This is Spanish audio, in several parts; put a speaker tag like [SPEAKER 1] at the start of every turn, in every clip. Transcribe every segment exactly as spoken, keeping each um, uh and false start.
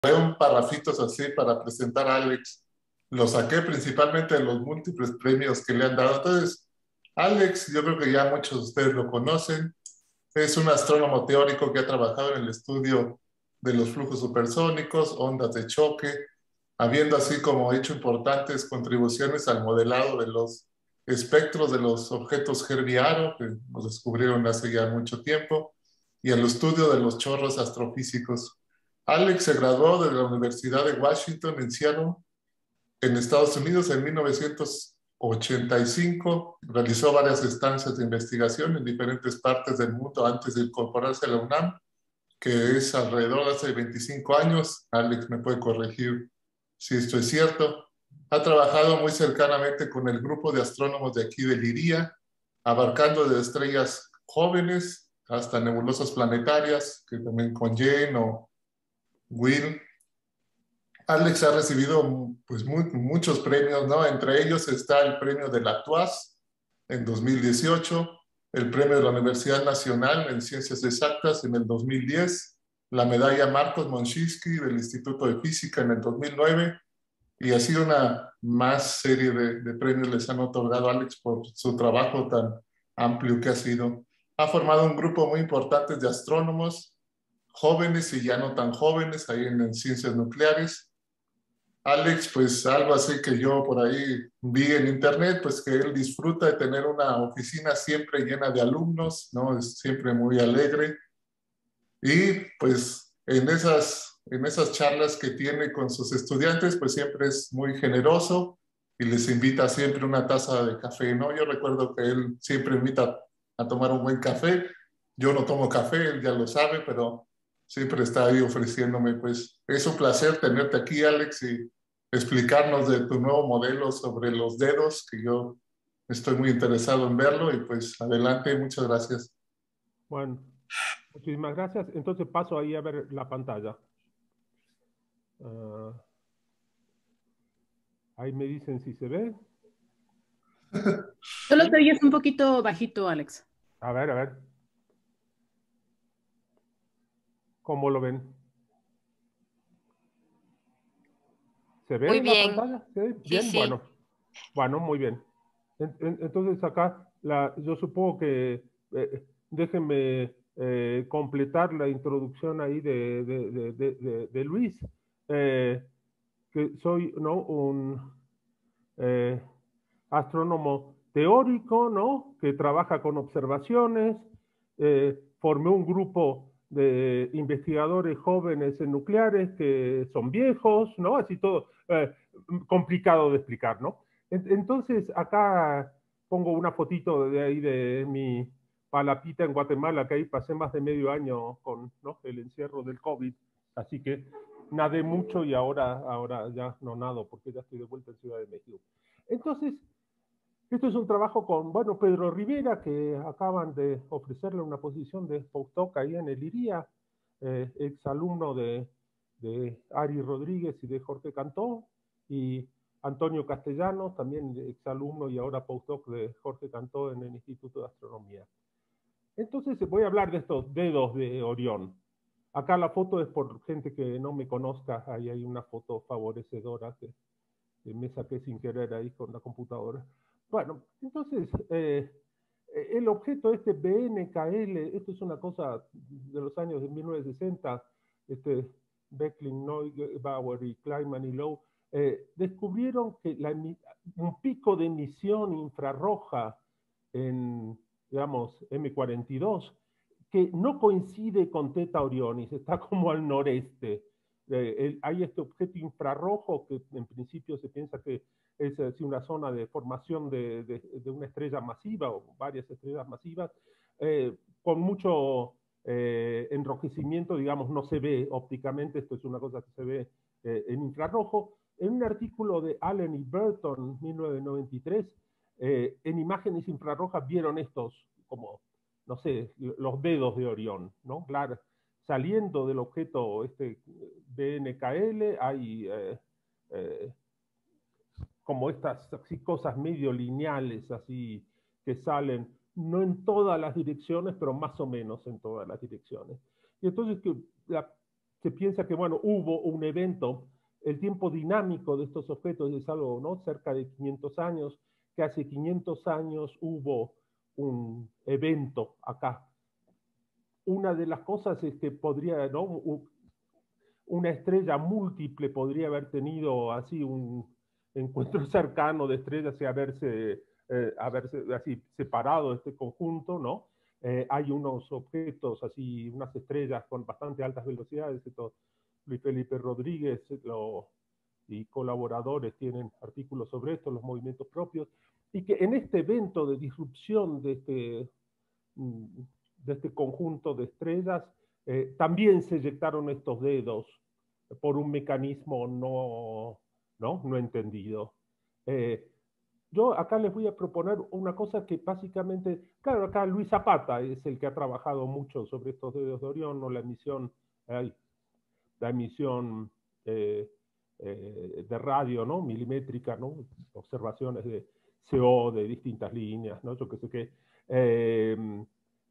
[SPEAKER 1] un parrafitos así para presentar a Alex. Lo saqué principalmente de los múltiples premios que le han dado. Entonces, Alex, yo creo que ya muchos de ustedes lo conocen. Es un astrónomo teórico que ha trabajado en el estudio de los flujos supersónicos, ondas de choque, habiendo así como hecho importantes contribuciones al modelado de los espectros de los objetos Herbie-Haro, que nos descubrieron hace ya mucho tiempo, y al estudio de los chorros astrofísicos. Alex se graduó de la Universidad de Washington en Seattle, en Estados Unidos, en mil novecientos ochenta y cinco. Realizó varias estancias de investigación en diferentes partes del mundo antes de incorporarse a la UNAM, que es alrededor de hace veinticinco años. Alex me puede corregir si esto es cierto. Ha trabajado muy cercanamente con el grupo de astrónomos de aquí de Liria, abarcando de estrellas jóvenes hasta nebulosas planetarias, que también con Jane o Will. Alex ha recibido pues, muy, muchos premios, ¿no? Entre ellos está el premio de la T U A S en dos mil dieciocho, el premio de la Universidad Nacional en Ciencias Exactas en el dos mil diez, la medalla Marcos Monshinsky del Instituto de Física en el dos mil nueve, y así una más serie de, de premios les han otorgado a Alex por su trabajo tan amplio que ha sido. Ha formado un grupo muy importante de astrónomos, jóvenes y ya no tan jóvenes, ahí en, en ciencias nucleares. Alex, pues algo así que yo por ahí vi en internet, pues que él disfruta de tener una oficina siempre llena de alumnos, ¿no? Es siempre muy alegre. Y pues en esas, en esas charlas que tiene con sus estudiantes, pues siempre es muy generoso y les invita siempre una taza de café, ¿no? Yo recuerdo que él siempre invita a tomar un buen café. Yo no tomo café, él ya lo sabe, pero siempre está ahí ofreciéndome, pues es un placer tenerte aquí, Alex, y explicarnos de tu nuevo modelo sobre los dedos, que yo estoy muy interesado en verlo, y pues adelante, muchas gracias.
[SPEAKER 2] Bueno, muchísimas gracias. Entonces paso ahí a ver la pantalla. Uh, ahí me dicen si se ve.
[SPEAKER 3] Solo te oyes un poquito bajito, Alex.
[SPEAKER 2] A ver, a ver. ¿Cómo lo ven? ¿Se ve
[SPEAKER 4] Muy
[SPEAKER 2] la
[SPEAKER 4] bien.
[SPEAKER 2] pantalla? ¿Sí?
[SPEAKER 4] Sí,
[SPEAKER 2] Bien,
[SPEAKER 4] sí.
[SPEAKER 2] bueno. Bueno, muy bien. En, en, entonces acá, la, yo supongo que, eh, déjenme eh, completar la introducción ahí de, de, de, de, de, de Luis, eh, que soy, ¿no? un eh, astrónomo teórico, ¿no? Que trabaja con observaciones, eh, formé un grupo de investigadores jóvenes en nucleares que son viejos, ¿no? Así todo eh, complicado de explicar, ¿no? Entonces, acá pongo una fotito de ahí de mi palapita en Guatemala, que ahí pasé más de medio año con, ¿no? el encierro del COVID, así que nadé mucho y ahora, ahora ya no nado porque ya estoy de vuelta en Ciudad de México. Entonces, esto es un trabajo con, bueno, Pedro Rivera, que acaban de ofrecerle una posición de postdoc ahí en el IRIA, eh, exalumno de, de Ari Rodríguez y de Jorge Cantó, y Antonio Castellanos, también exalumno y ahora postdoc de Jorge Cantó en el Instituto de Astronomía. Entonces voy a hablar de estos dedos de Orión. Acá la foto es por gente que no me conozca, ahí hay una foto favorecedora que, que me saqué sin querer ahí con la computadora. Bueno, entonces, eh, el objeto este B N K L, esto es una cosa de los años de mil novecientos sesenta, este, Becklin, Neubauer y Kleiman y Lowe, eh, descubrieron que la, un pico de emisión infrarroja en, digamos, M cuarenta y dos, que no coincide con Theta Orionis, está como al noreste. Eh, el, hay este objeto infrarrojo que en principio se piensa que es así, una zona de formación de, de, de, una estrella masiva o varias estrellas masivas, eh, con mucho eh, enrojecimiento, digamos, no se ve ópticamente, esto es una cosa que se ve eh, en infrarrojo. En un artículo de Allen y Burton, mil novecientos noventa y tres, eh, en imágenes infrarrojas vieron estos como, no sé, los dedos de Orión, ¿no? Claro, saliendo del objeto este B N K L hay eh, eh, como estas así, cosas medio lineales así que salen, no en todas las direcciones, pero más o menos en todas las direcciones. Y entonces que la se piensa que, bueno, hubo un evento, el tiempo dinámico de estos objetos es algo, ¿no? Cerca de quinientos años, que hace quinientos años hubo un evento acá. Una de las cosas es que podría, ¿no? Una estrella múltiple podría haber tenido así un encuentro cercano de estrellas y haberse, eh, haberse así separado este conjunto, ¿no? Eh, hay unos objetos así, unas estrellas con bastante altas velocidades, esto Luis Felipe Rodríguez lo, y colaboradores tienen artículos sobre esto, los movimientos propios, y que en este evento de disrupción de este, de este conjunto de estrellas, eh, también se eyectaron estos dedos por un mecanismo no, no, no entendido. Eh, yo acá les voy a proponer una cosa que básicamente, claro, acá Luis Zapata es el que ha trabajado mucho sobre estos dedos de Orión, ¿no? La emisión, eh, la emisión eh, eh, de radio, ¿no? Milimétrica, ¿no? Observaciones de C O de distintas líneas, ¿no? Yo qué sé qué. Eh,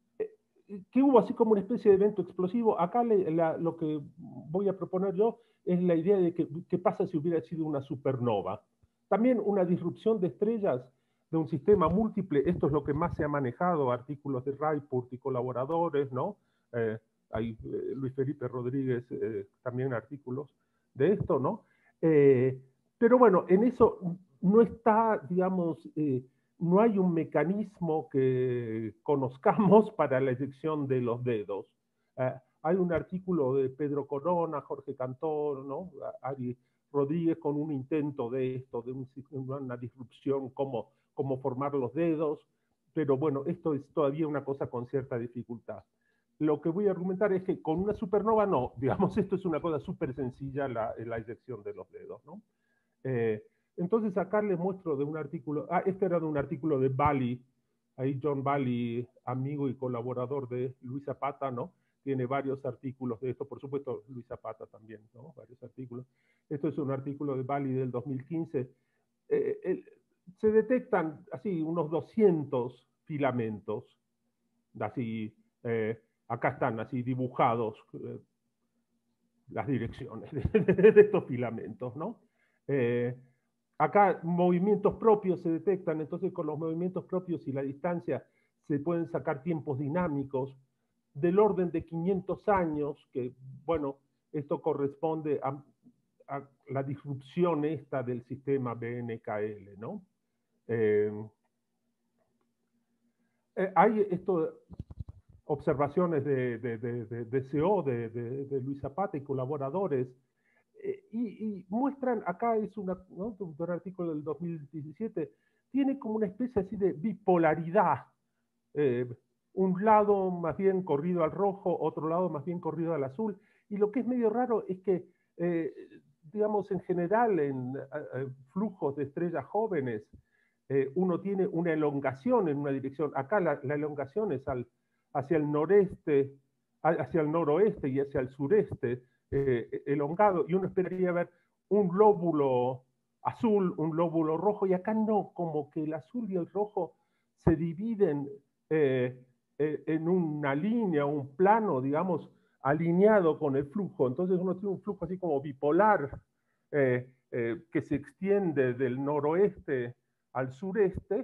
[SPEAKER 2] que hubo así como una especie de evento explosivo. Acá le, la, lo que voy a proponer yo es la idea de que qué pasa si hubiera sido una supernova. También una disrupción de estrellas de un sistema múltiple, esto es lo que más se ha manejado, artículos de Raipurt y colaboradores, ¿no? Eh, hay eh, Luis Felipe Rodríguez, eh, también artículos de esto, ¿no? Eh, pero bueno, en eso no está, digamos, eh, no hay un mecanismo que conozcamos para la eyección de los dedos. Eh, hay un artículo de Pedro Corona, Jorge Cantor, ¿no? Ari Rodríguez con un intento de esto, de un, una disrupción, cómo, cómo formar los dedos, pero bueno, esto es todavía una cosa con cierta dificultad. Lo que voy a argumentar es que con una supernova no, digamos, esto es una cosa súper sencilla, la, la eyección de los dedos, ¿no? Eh, entonces acá les muestro de un artículo, ah, este era de un artículo de Bally, ahí John Bally, amigo y colaborador de Luis Zapata, ¿no? Tiene varios artículos de esto, por supuesto Luis Zapata también, ¿no? Varios artículos. Esto es un artículo de Bally del dos mil quince. Eh, el, se detectan así unos doscientos filamentos, así, eh, acá están así dibujados eh, las direcciones de, de, de estos filamentos, ¿no? Eh, acá movimientos propios se detectan, entonces con los movimientos propios y la distancia se pueden sacar tiempos dinámicos del orden de quinientos años, que bueno, esto corresponde a, a la disrupción esta del sistema B N K L, ¿no? Eh, eh, hay esto, observaciones de, de, de, de, de C O, de, de, de Luis Zapata y colaboradores, eh, y, y muestran, acá es una, ¿no? un artículo del dos mil diecisiete, tiene como una especie así de bipolaridad, eh, un lado más bien corrido al rojo, otro lado más bien corrido al azul, y lo que es medio raro es que, eh, digamos, en general en eh, flujos de estrellas jóvenes, eh, uno tiene una elongación en una dirección, acá la, la elongación es al, hacia el noreste, hacia el noroeste y hacia el sureste, eh, elongado, y uno esperaría ver un lóbulo azul, un lóbulo rojo, y acá no, como que el azul y el rojo se dividen eh, eh, en una línea, un plano, digamos, alineado con el flujo. Entonces uno tiene un flujo así como bipolar, eh, eh, que se extiende del noroeste al sureste,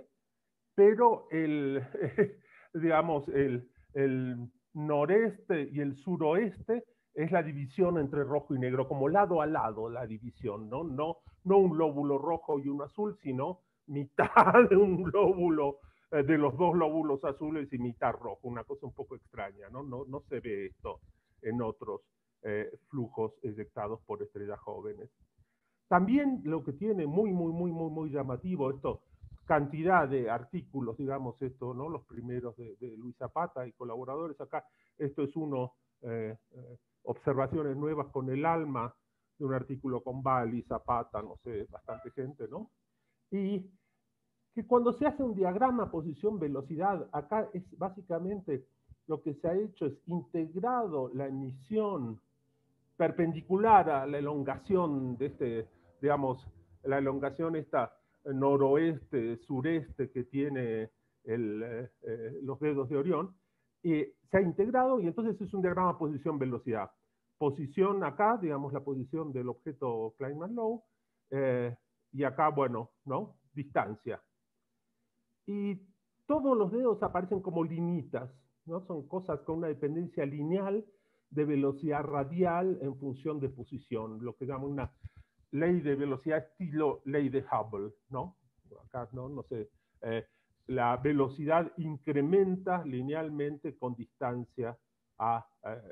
[SPEAKER 2] pero el, eh, digamos, el, el noreste y el suroeste es la división entre rojo y negro, como lado a lado la división, ¿no? No, no un lóbulo rojo y uno azul, sino mitad de un lóbulo, eh, de los dos lóbulos azules y mitad rojo, una cosa un poco extraña, ¿no? No, no se ve esto en otros eh, flujos eyectados por estrellas jóvenes. También lo que tiene muy, muy, muy, muy, muy llamativo, esto, cantidad de artículos, digamos, esto, ¿no? Los primeros de, de Luis Zapata y colaboradores acá, esto es uno, eh, eh, observaciones nuevas con el alma, de un artículo con Bally, Zapata, no sé, bastante gente, ¿no? Y que cuando se hace un diagrama posición-velocidad, acá es básicamente lo que se ha hecho es integrado la emisión perpendicular a la elongación de este, digamos, la elongación esta noroeste, sureste que tiene el, eh, los dedos de Orión, y se ha integrado y entonces es un diagrama posición-velocidad. posición acá, digamos la posición del objeto Klein-Mann-Low, eh, y acá, bueno, ¿no? Distancia. Y todos los dedos aparecen como linitas, ¿no? Son cosas con una dependencia lineal de velocidad radial en función de posición, lo que llaman una ley de velocidad estilo ley de Hubble, ¿no? Acá, ¿no? No sé, eh, la velocidad incrementa linealmente con distancia a eh,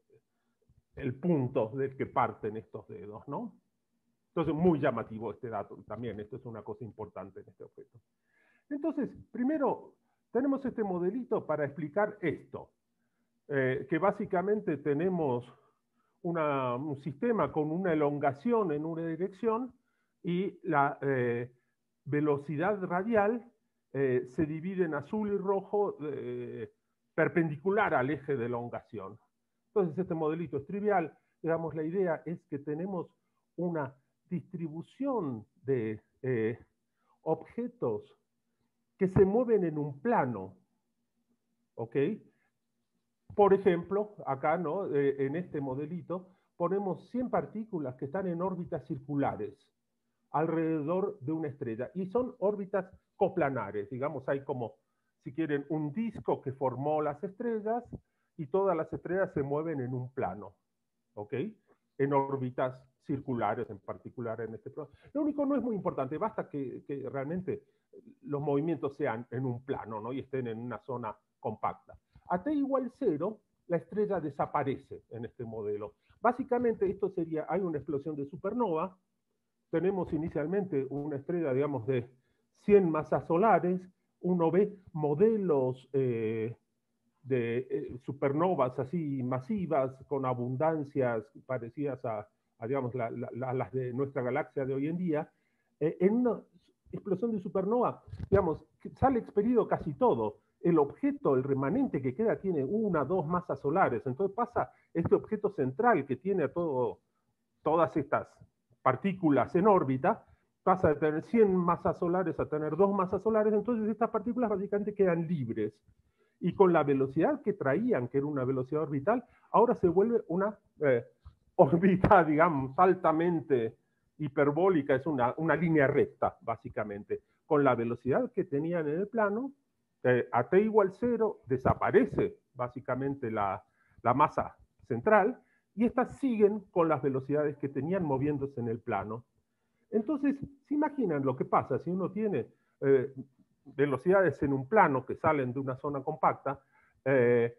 [SPEAKER 2] el punto del que parten estos dedos, ¿no? Entonces, muy llamativo este dato también, esto es una cosa importante en este objeto. Entonces, primero, tenemos este modelito para explicar esto, eh, que básicamente tenemos una, un sistema con una elongación en una dirección y la eh, velocidad radial eh, se divide en azul y rojo eh, perpendicular al eje de elongación. Entonces, este modelito es trivial. Digamos, la idea es que tenemos una distribución de eh, objetos que se mueven en un plano, ¿ok? Por ejemplo, acá, ¿no? Eh, en este modelito, ponemos cien partículas que están en órbitas circulares alrededor de una estrella, y son órbitas coplanares, digamos, hay como, si quieren, un disco que formó las estrellas, y todas las estrellas se mueven en un plano, ¿ok? En órbitas circulares, en particular en este plano. Lo único no es muy importante, basta que, que realmente los movimientos sean en un plano, ¿no? Y estén en una zona compacta. A t igual cero, la estrella desaparece en este modelo. Básicamente esto sería, hay una explosión de supernova, tenemos inicialmente una estrella, digamos, de cien masas solares, uno ve modelos eh, de eh, supernovas así masivas, con abundancias parecidas a, a digamos, la, la, a las de nuestra galaxia de hoy en día. Eh, en una explosión de supernova, digamos, sale expelido casi todo. El objeto, el remanente que queda, tiene una, dos masas solares. Entonces pasa este objeto central que tiene a todo, todas estas partículas en órbita, pasa de tener cien masas solares a tener dos masas solares. Entonces estas partículas básicamente quedan libres. Y con la velocidad que traían, que era una velocidad orbital, ahora se vuelve una eh, órbita, digamos, altamente hiperbólica, es una, una línea recta, básicamente. Con la velocidad que tenían en el plano, eh, a t igual cero, desaparece básicamente la, la masa central, y estas siguen con las velocidades que tenían moviéndose en el plano. Entonces, ¿se imaginan lo que pasa si uno tiene eh, velocidades en un plano que salen de una zona compacta, eh,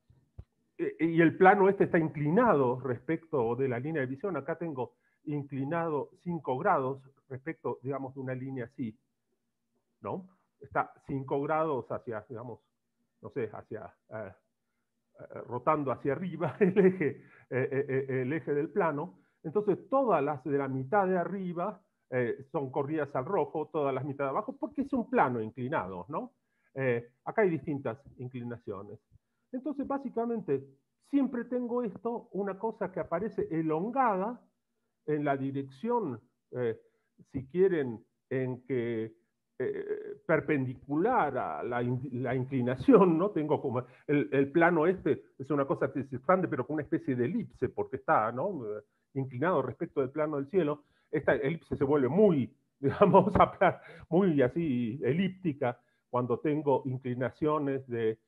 [SPEAKER 2] y el plano este está inclinado respecto de la línea de visión? Acá tengo inclinado cinco grados respecto, digamos, de una línea así, ¿no? Está cinco grados hacia, digamos, no sé, hacia, eh, eh, rotando hacia arriba el eje, eh, eh, el eje del plano. Entonces, todas las de la mitad de arriba eh, son corridas al rojo, todas las mitad de abajo, porque es un plano inclinado, ¿no? Eh, acá hay distintas inclinaciones. Entonces, básicamente, siempre tengo esto, una cosa que aparece elongada en la dirección, eh, si quieren, en que eh, perpendicular a la, in, la inclinación, ¿no? Tengo como el, el plano este, es una cosa que se expande, pero con una especie de elipse, porque está, ¿no? Inclinado respecto del plano del cielo. Esta elipse se vuelve muy, digamos, muy así elíptica cuando tengo inclinaciones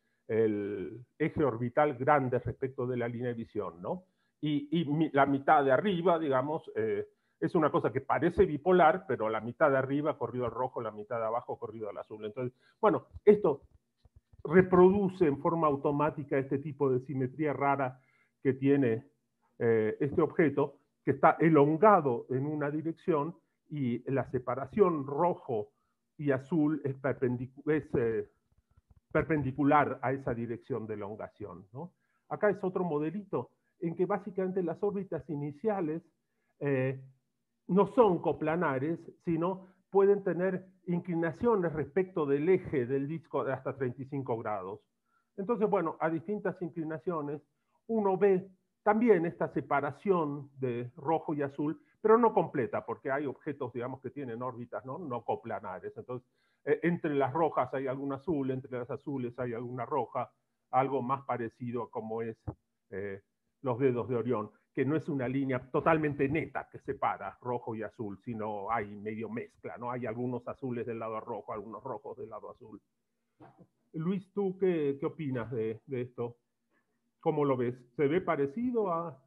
[SPEAKER 2] del eje orbital grandes respecto de la línea de visión, ¿no? Y, y mi, la mitad de arriba, digamos, eh, es una cosa que parece bipolar, pero la mitad de arriba corrido al rojo, la mitad de abajo corrido al azul. Entonces, bueno, esto reproduce en forma automática este tipo de simetría rara que tiene eh, este objeto, que está elongado en una dirección, y la separación rojo y azul es, perpendicu es eh, perpendicular a esa dirección de elongación, ¿no? Acá es otro modelito en que básicamente las órbitas iniciales eh, no son coplanares, sino pueden tener inclinaciones respecto del eje del disco de hasta treinta y cinco grados. Entonces, bueno, a distintas inclinaciones uno ve también esta separación de rojo y azul, pero no completa, porque hay objetos, digamos, que tienen órbitas no, no coplanares. Entonces, eh, entre las rojas hay algún azul, entre las azules hay alguna roja, algo más parecido a como es eh, los dedos de Orión, que no es una línea totalmente neta que separa rojo y azul, sino hay medio mezcla, ¿no? Hay algunos azules del lado rojo, algunos rojos del lado azul. Luis, ¿tú qué, qué opinas de, de esto? ¿Cómo lo ves? ¿Se ve parecido a...?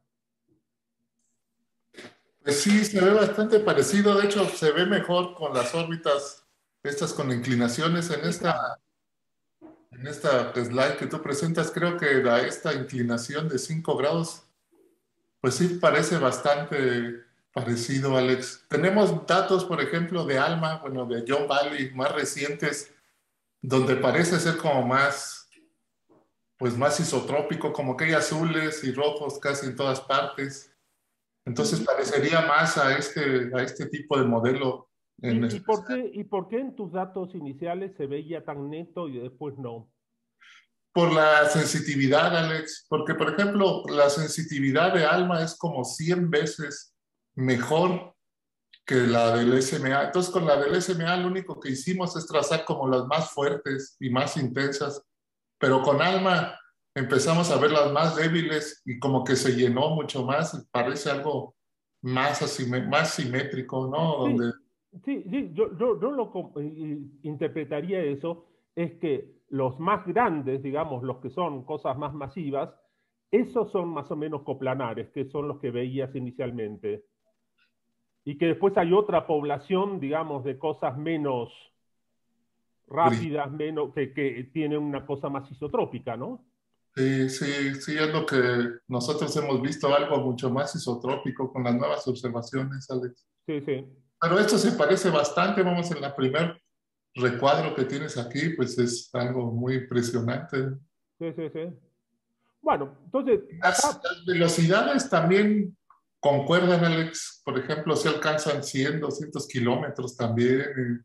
[SPEAKER 1] Pues sí, se ve bastante parecido. De hecho, se ve mejor con las órbitas, estas con inclinaciones en esta, en esta slide que tú presentas. Creo que da esta inclinación de cinco grados. Pues sí, parece bastante parecido, Alex. Tenemos datos, por ejemplo, de ALMA, bueno, de John Valley, más recientes, donde parece ser como más, pues más isotrópico, como que hay azules y rojos casi en todas partes. Entonces parecería más a este, a este tipo de modelo. En
[SPEAKER 2] ¿Y, y, por qué, ¿Y por qué en tus datos iniciales se veía tan neto y después no?
[SPEAKER 1] Por la sensitividad, Alex, porque por ejemplo, la sensitividad de ALMA es como cien veces mejor que la del S M A. Entonces, con la del S M A lo único que hicimos es trazar como las más fuertes y más intensas, pero con ALMA empezamos a ver las más débiles y como que se llenó mucho más, parece algo más, asime- más simétrico, ¿no?
[SPEAKER 2] Sí,
[SPEAKER 1] Donde...
[SPEAKER 2] sí, sí, yo, yo, yo lo com- interpretaría eso, es que los más grandes, digamos, los que son cosas más masivas, esos son más o menos coplanares, que son los que veías inicialmente. Y que después hay otra población, digamos, de cosas menos rápidas, menos, que, que tienen una cosa más isotrópica, ¿no?
[SPEAKER 1] Sí, sí, sí, es lo que nosotros hemos visto, algo mucho más isotrópico con las nuevas observaciones, Alex.
[SPEAKER 2] Sí, sí.
[SPEAKER 1] Pero esto se parece bastante, vamos, en la primer recuadro que tienes aquí, pues es algo muy impresionante.
[SPEAKER 2] Sí, sí, sí. Bueno, entonces,
[SPEAKER 1] Las,
[SPEAKER 2] acá,
[SPEAKER 1] las velocidades también concuerdan, Alex. Por ejemplo, si alcanzan cien, doscientos kilómetros también.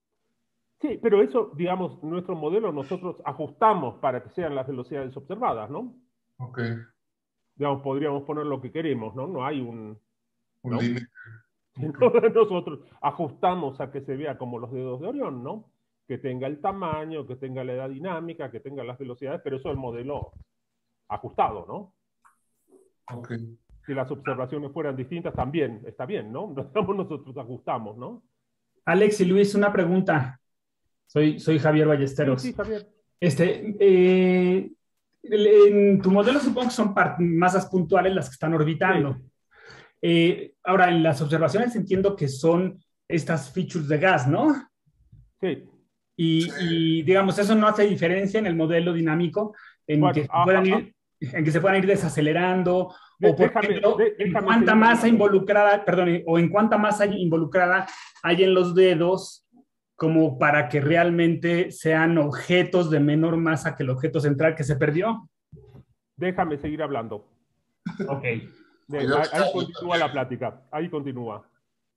[SPEAKER 2] sí, pero eso, digamos, nuestro modelo nosotros ajustamos para que sean las velocidades observadas, ¿no?
[SPEAKER 1] Ok,
[SPEAKER 2] Digamos, podríamos poner lo que queremos, ¿no? No hay un,
[SPEAKER 1] un
[SPEAKER 2] ¿no?
[SPEAKER 1] límite. Ok.
[SPEAKER 2] Sino nosotros ajustamos a que se vea como los dedos de Orión, ¿no? Que tenga el tamaño, que tenga la edad dinámica, que tenga las velocidades, pero eso es el modelo ajustado, ¿no?
[SPEAKER 1] Ok.
[SPEAKER 2] Si las observaciones fueran distintas, también está bien, ¿no? Nosotros ajustamos, ¿no?
[SPEAKER 4] Alex y Luis, una pregunta. Soy, soy Javier
[SPEAKER 2] Sí, sí,
[SPEAKER 4] Ballesteros.
[SPEAKER 2] Javier.
[SPEAKER 4] Este, eh, en tu modelo supongo que son masas puntuales las que están orbitando.
[SPEAKER 2] Sí.
[SPEAKER 4] Eh, ahora, en las observaciones entiendo que son estas features de gas, ¿no?
[SPEAKER 2] Sí.
[SPEAKER 4] Y, y, digamos, eso no hace diferencia en el modelo dinámico en,
[SPEAKER 2] Bueno,
[SPEAKER 4] que, se
[SPEAKER 2] a,
[SPEAKER 4] puedan
[SPEAKER 2] a,
[SPEAKER 4] ir, en que se puedan ir desacelerando,
[SPEAKER 2] de,
[SPEAKER 4] o por
[SPEAKER 2] déjame,
[SPEAKER 4] ejemplo,
[SPEAKER 2] de,
[SPEAKER 4] en
[SPEAKER 2] déjame
[SPEAKER 4] cuánta
[SPEAKER 2] seguir
[SPEAKER 4] masa
[SPEAKER 2] hablando.
[SPEAKER 4] involucrada, perdón, o en cuánta masa involucrada hay en los dedos como para que realmente sean objetos de menor masa que el objeto central que se perdió.
[SPEAKER 2] Déjame seguir hablando.
[SPEAKER 4] Ok.
[SPEAKER 2] De,
[SPEAKER 1] Yo
[SPEAKER 2] ahí, ahí continúa la plática, ahí continúa.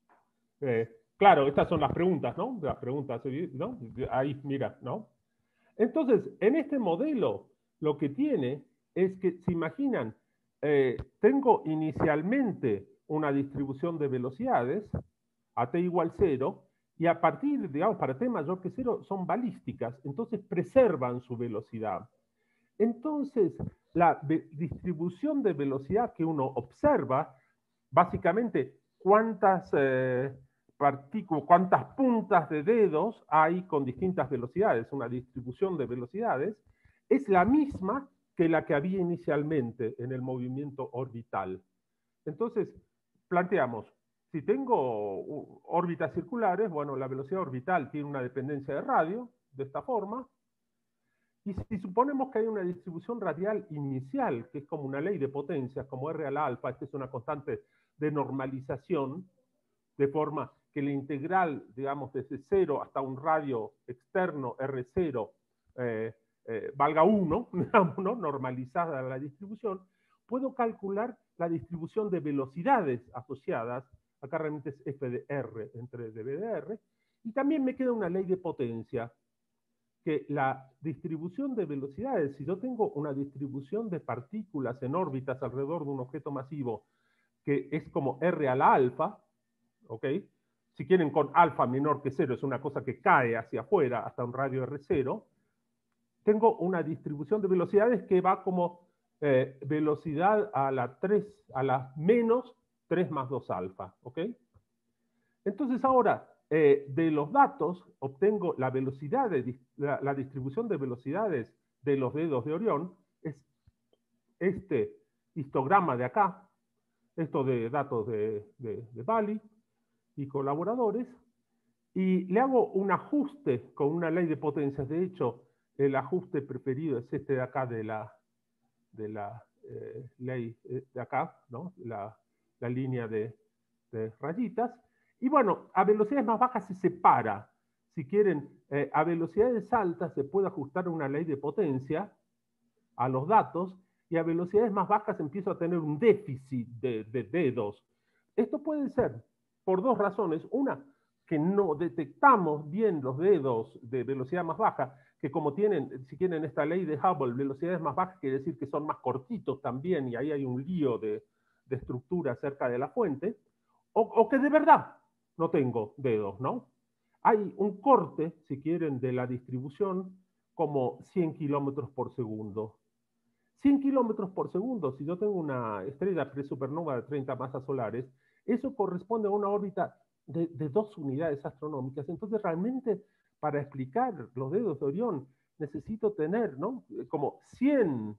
[SPEAKER 2] Eh, claro, estas son las preguntas, ¿no? Las preguntas, ¿no? Ahí, mira, ¿no? Entonces, en este modelo, lo que tiene es que, ¿se imaginan? Eh, tengo inicialmente una distribución de velocidades a t igual cero, y a partir, digamos, para t mayor que cero, son balísticas, entonces preservan su velocidad. Entonces, la distribución de velocidad que uno observa, básicamente, cuántas eh, partículas, cuántas puntas de dedos hay con distintas velocidades, una distribución de velocidades, es la misma que la que había inicialmente en el movimiento orbital. Entonces, planteamos, si tengo órbitas circulares, bueno, la velocidad orbital tiene una dependencia de radio, de esta forma, y si suponemos que hay una distribución radial inicial, que es como una ley de potencias, como R al alfa, esta es una constante de normalización, de forma que la integral, digamos, desde cero hasta un radio externo R cero eh, eh, valga uno, digamos, ¿no? Normalizada la distribución, puedo calcular la distribución de velocidades asociadas, acá realmente es F de R entre dB de R, y también me queda una ley de potencia, que la distribución de velocidades, si yo tengo una distribución de partículas en órbitas alrededor de un objeto masivo, que es como R a la alfa, ¿ok? Si quieren con alfa menor que cero, es una cosa que cae hacia afuera hasta un radio R cero, tengo una distribución de velocidades que va como eh, velocidad a la tres, a la menos tres más dos alfa, ¿ok? Entonces ahora, eh, de los datos, obtengo la velocidad, de, la, la distribución de velocidades de los dedos de Orión, es este histograma de acá, esto de datos de, de, de Bali y colaboradores, y le hago un ajuste con una ley de potencias. De hecho, el ajuste preferido es este de acá de la, de la eh, ley de acá, ¿no? La, la línea de, de rayitas. Y bueno, a velocidades más bajas se separa. Si quieren, eh, a velocidades altas se puede ajustar una ley de potencia a los datos, y a velocidades más bajas empiezo a tener un déficit de, de dedos. Esto puede ser por dos razones. Una, que no detectamos bien los dedos de velocidad más baja, que como tienen, si tienen esta ley de Hubble, velocidades más bajas quiere decir que son más cortitos también, y ahí hay un lío de, de estructura cerca de la fuente, o, o que de verdad no tengo dedos, ¿no? Hay un corte, si quieren, de la distribución como cien kilómetros por segundo. cien kilómetros por segundo, si yo tengo una estrella presupernova de treinta masas solares, eso corresponde a una órbita de, de dos unidades astronómicas. Entonces, realmente, para explicar los dedos de Orión, necesito tener, ¿no?, como cien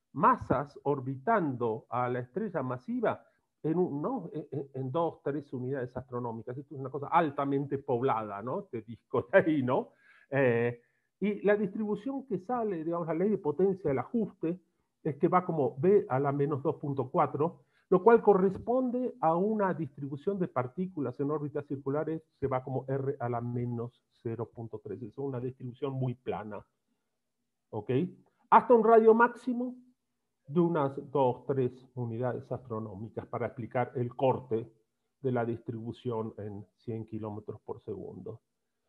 [SPEAKER 2] masas orbitando a la estrella masiva en, un, ¿no?, en, en dos, tres unidades astronómicas. Esto es una cosa altamente poblada, ¿no?, este disco de ahí, ¿no? Eh, y la distribución que sale, digamos, la ley de potencia del ajuste, es que va como B a la menos dos punto cuatro, lo cual corresponde a una distribución de partículas en órbitas circulares que va como R a la menos cero punto tres. Es una distribución muy plana. ¿Ok? Hasta un radio máximo de unas dos, tres unidades astronómicas para explicar el corte de la distribución en cien kilómetros por segundo.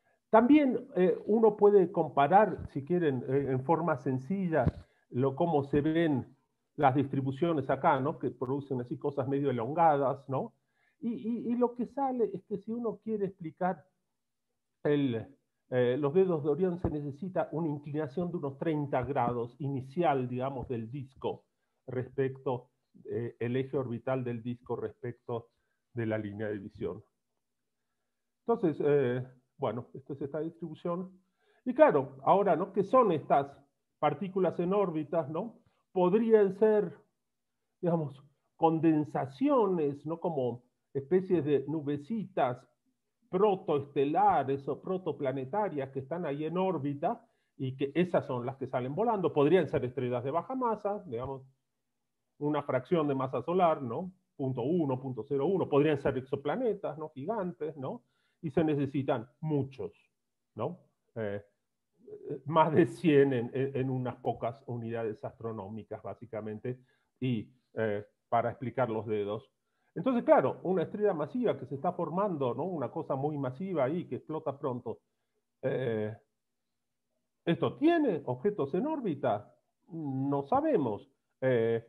[SPEAKER 2] También eh, uno puede comparar, si quieren, eh, en forma sencilla, lo, cómo se ven las distribuciones acá, ¿no?, que producen así cosas medio elongadas, ¿no? Y, y, y lo que sale es que si uno quiere explicar el, eh, los dedos de Orión, se necesita una inclinación de unos treinta grados inicial, digamos, del disco respecto, eh, el eje orbital del disco respecto de la línea de visión. Entonces, eh, bueno, esta es esta distribución. Y claro, ahora, ¿no?, ¿qué son estas partículas en órbitas, ¿no? Podrían ser, digamos, condensaciones, ¿no?, como especies de nubecitas protoestelares o protoplanetarias que están ahí en órbita, y que esas son las que salen volando. Podrían ser estrellas de baja masa, digamos, una fracción de masa solar, ¿no?, punto uno, punto cero uno. Podrían ser exoplanetas, ¿no?, gigantes, ¿no? Y se necesitan muchos, ¿no? Eh, más de cien en, en unas pocas unidades astronómicas, básicamente, y eh, para explicar los dedos. Entonces, claro, una estrella masiva que se está formando, ¿no?, una cosa muy masiva ahí, que explota pronto. Eh, ¿Esto tiene objetos en órbita? No sabemos. Eh,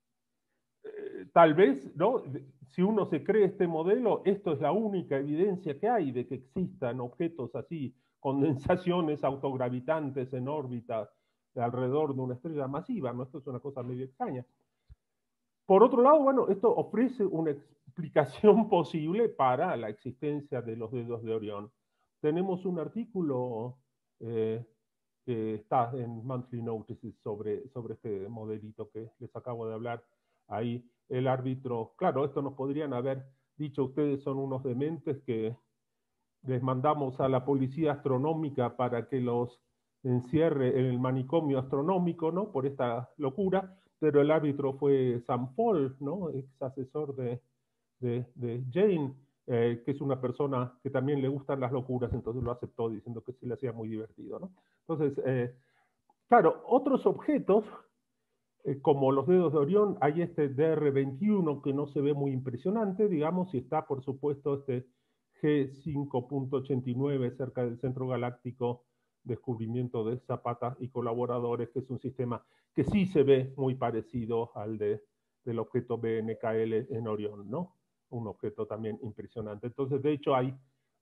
[SPEAKER 2] eh, tal vez, ¿no?, si uno se cree este modelo, esto es la única evidencia que hay de que existan objetos así, condensaciones autogravitantes en órbita alrededor de una estrella masiva, ¿no? Esto es una cosa medio extraña. Por otro lado, bueno, esto ofrece una explicación posible para la existencia de los dedos de Orión. Tenemos un artículo eh, que está en Monthly Notices sobre, sobre este modelito que les acabo de hablar. Ahí el árbitro, claro, esto nos podrían haber dicho, ustedes son unos dementes que les mandamos a la policía astronómica para que los encierre en el manicomio astronómico, ¿no?, por esta locura, pero el árbitro fue Sam Paul, ¿no?, ex asesor de, de, de Jane, eh, que es una persona que también le gustan las locuras, entonces lo aceptó diciendo que se le hacía muy divertido, ¿no? Entonces, eh, claro, otros objetos, eh, como los dedos de Orión, hay este D R veintiuno que no se ve muy impresionante, digamos, y está, por supuesto, este G cinco punto ochenta y nueve cerca del centro galáctico, descubrimiento de Zapata y colaboradores, que es un sistema que sí se ve muy parecido al de, del objeto B N K L en Orión, ¿no? Un objeto también impresionante. Entonces, de hecho, hay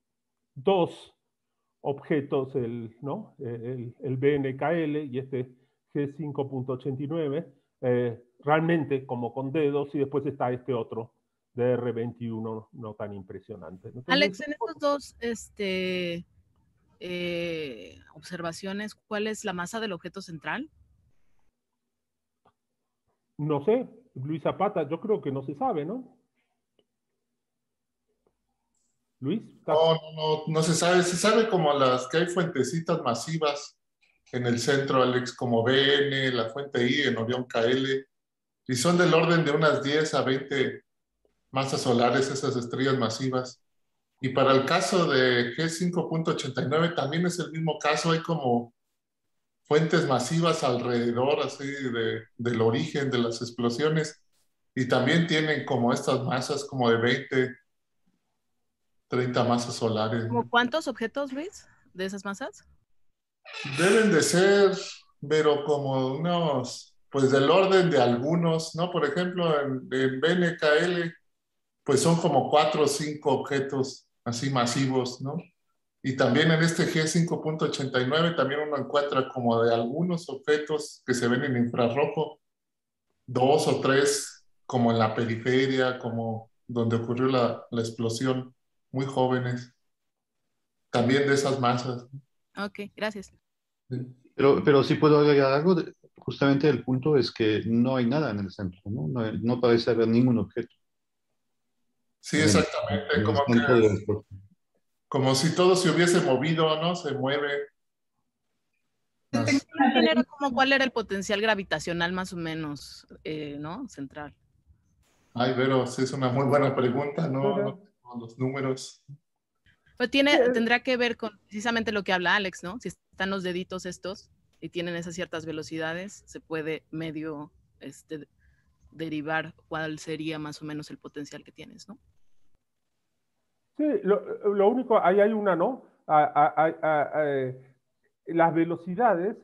[SPEAKER 2] dos objetos, el, ¿no?, el, el B N K L y este G cinco punto ochenta y nueve, eh, realmente como con dedos, y después está este otro de R veintiuno no tan impresionante. Entonces,
[SPEAKER 3] Alex, en estos dos este, eh, observaciones, ¿cuál es la masa del objeto central?
[SPEAKER 2] no sé, Luis Zapata, yo creo que no se sabe, ¿no? Luis, ¿estás?
[SPEAKER 1] No, no, no, no se sabe. Se sabe como las que hay fuentecitas masivas en el centro, Alex, como B N, la fuente I en Orión K L, y son del orden de unas diez a veinte masas solares esas estrellas masivas. Y para el caso de G cinco punto ochenta y nueve también es el mismo caso, hay como fuentes masivas alrededor así de, del origen de las explosiones, y también tienen como estas masas como de veinte, treinta masas solares.
[SPEAKER 3] ¿Como cuántos objetos, Luis, de esas masas?
[SPEAKER 1] Deben de ser, pero como unos, pues del orden de algunos, ¿no? Por ejemplo, en, en B N K L, pues son como cuatro o cinco objetos así masivos, ¿no? Y también en este G cinco punto ochenta y nueve también uno encuentra como de algunos objetos que se ven en infrarrojo, dos o tres como en la periferia, como donde ocurrió la, la explosión, muy jóvenes, también de esas masas.
[SPEAKER 3] Ok, gracias.
[SPEAKER 5] Pero, pero sí puedo agregar algo. de- justamente el punto es que no hay nada en el centro, ¿no? No, no parece haber ningún objeto
[SPEAKER 1] Sí,
[SPEAKER 5] en el,
[SPEAKER 1] exactamente,
[SPEAKER 5] en el
[SPEAKER 1] como que
[SPEAKER 5] centro de la explosión.
[SPEAKER 1] como si todo se hubiese movido, ¿no? Se mueve.
[SPEAKER 3] Yo
[SPEAKER 1] Las-
[SPEAKER 3] también era como cuál era el potencial gravitacional más o menos, eh, ¿no? Central.
[SPEAKER 1] Ay, Vero, sí es una muy buena pregunta, ¿no?
[SPEAKER 2] Ujú.
[SPEAKER 1] No tengo los números.
[SPEAKER 3] Pero tiene,
[SPEAKER 2] Sí,
[SPEAKER 3] tendrá que ver con precisamente lo que habla Alex, ¿no? Si están los deditos estos y tienen esas ciertas velocidades, se puede medio este, derivar cuál sería más o menos el potencial que tienes, ¿no?
[SPEAKER 2] sí, lo, lo único, ahí hay una, ¿no? A- a- a- a- eh, las velocidades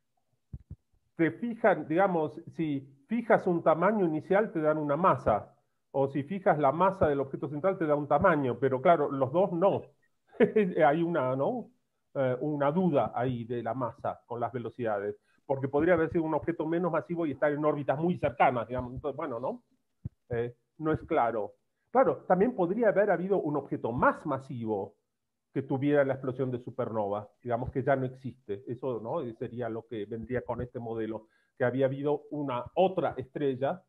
[SPEAKER 2] te fijan, digamos, si fijas un tamaño inicial te dan una masa, o si fijas la masa del objeto central te da un tamaño, pero claro, los dos no. Hay una, ¿no? Eh, una duda ahí de la masa con las velocidades, porque podría haber sido un objeto menos masivo y estar en órbitas muy cercanas, digamos. Entonces, bueno, ¿no? Eh, no es claro. Claro, también podría haber habido un objeto más masivo que tuviera la explosión de supernova, digamos que ya no existe. Eso, ¿no? Sería lo que vendría con este modelo, que había habido una otra estrella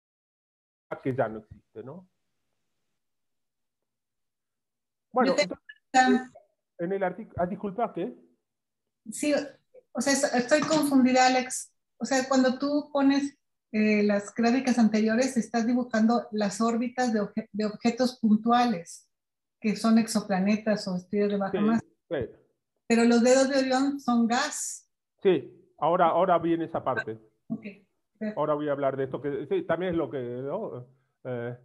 [SPEAKER 2] que ya no existe, ¿no? Bueno,
[SPEAKER 6] Yo te-
[SPEAKER 2] entonces, en el artículo, ah, disculpa, ¿qué?
[SPEAKER 6] sí, o sea, es- estoy confundida, Alex. O sea, cuando tú pones eh, las gráficas anteriores, estás dibujando las órbitas de, obje- de objetos puntuales, que son exoplanetas o estrellas de baja
[SPEAKER 2] Sí,
[SPEAKER 6] masa.
[SPEAKER 2] sí,
[SPEAKER 6] Pero los dedos de Orión son gas.
[SPEAKER 2] sí, ahora, ahora viene esa parte.
[SPEAKER 6] Ok.
[SPEAKER 2] Ahora voy a hablar de esto, que sí, también es lo que, ¿no? Eh,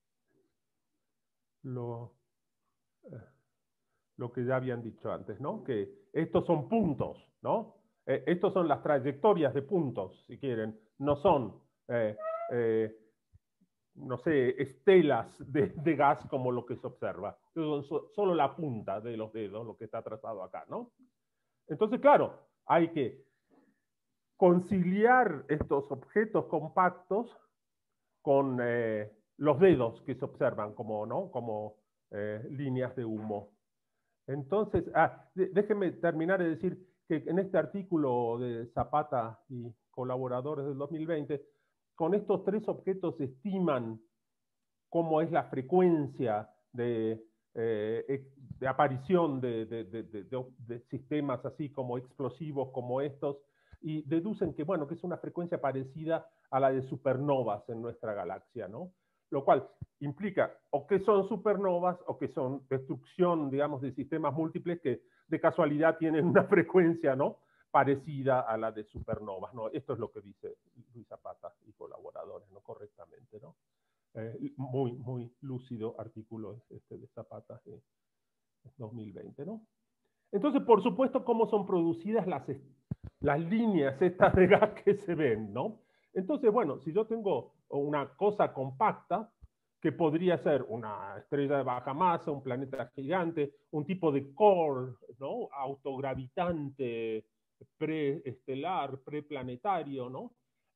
[SPEAKER 2] lo, eh, lo que ya habían dicho antes, ¿no? Que estos son puntos, ¿no? Eh, estos son las trayectorias de puntos, si quieren, no son, eh, eh, no sé, estelas de, de gas como lo que se observa. Son so, solo la punta de los dedos, lo que está trazado acá, ¿no? Entonces, claro, hay que conciliar estos objetos compactos con eh, los dedos que se observan como, ¿no? como eh, líneas de humo. Entonces, ah, déjenme terminar de decir que en este artículo de Zapata y colaboradores del dos mil veinte, con estos tres objetos se estiman cómo es la frecuencia de, eh, de aparición de, de, de, de, de sistemas así como explosivos como estos, y deducen que, bueno, que es una frecuencia parecida a la de supernovas en nuestra galaxia, ¿no? Lo cual implica o que son supernovas o que son destrucción, digamos, de sistemas múltiples que de casualidad tienen una frecuencia, ¿no? Parecida a la de supernovas, ¿no? Esto es lo que dice Luis Zapata y colaboradores, ¿no? Correctamente, ¿no? Eh, muy, muy lúcido artículo este de Zapata de dos mil veinte, ¿no? Entonces, por supuesto, cómo son producidas las, las líneas estas de gas que se ven, ¿no? Entonces, bueno, si yo tengo una cosa compacta, que podría ser una estrella de baja masa, un planeta gigante, un tipo de core, ¿no? Autogravitante, preestelar, preplanetario, ¿no?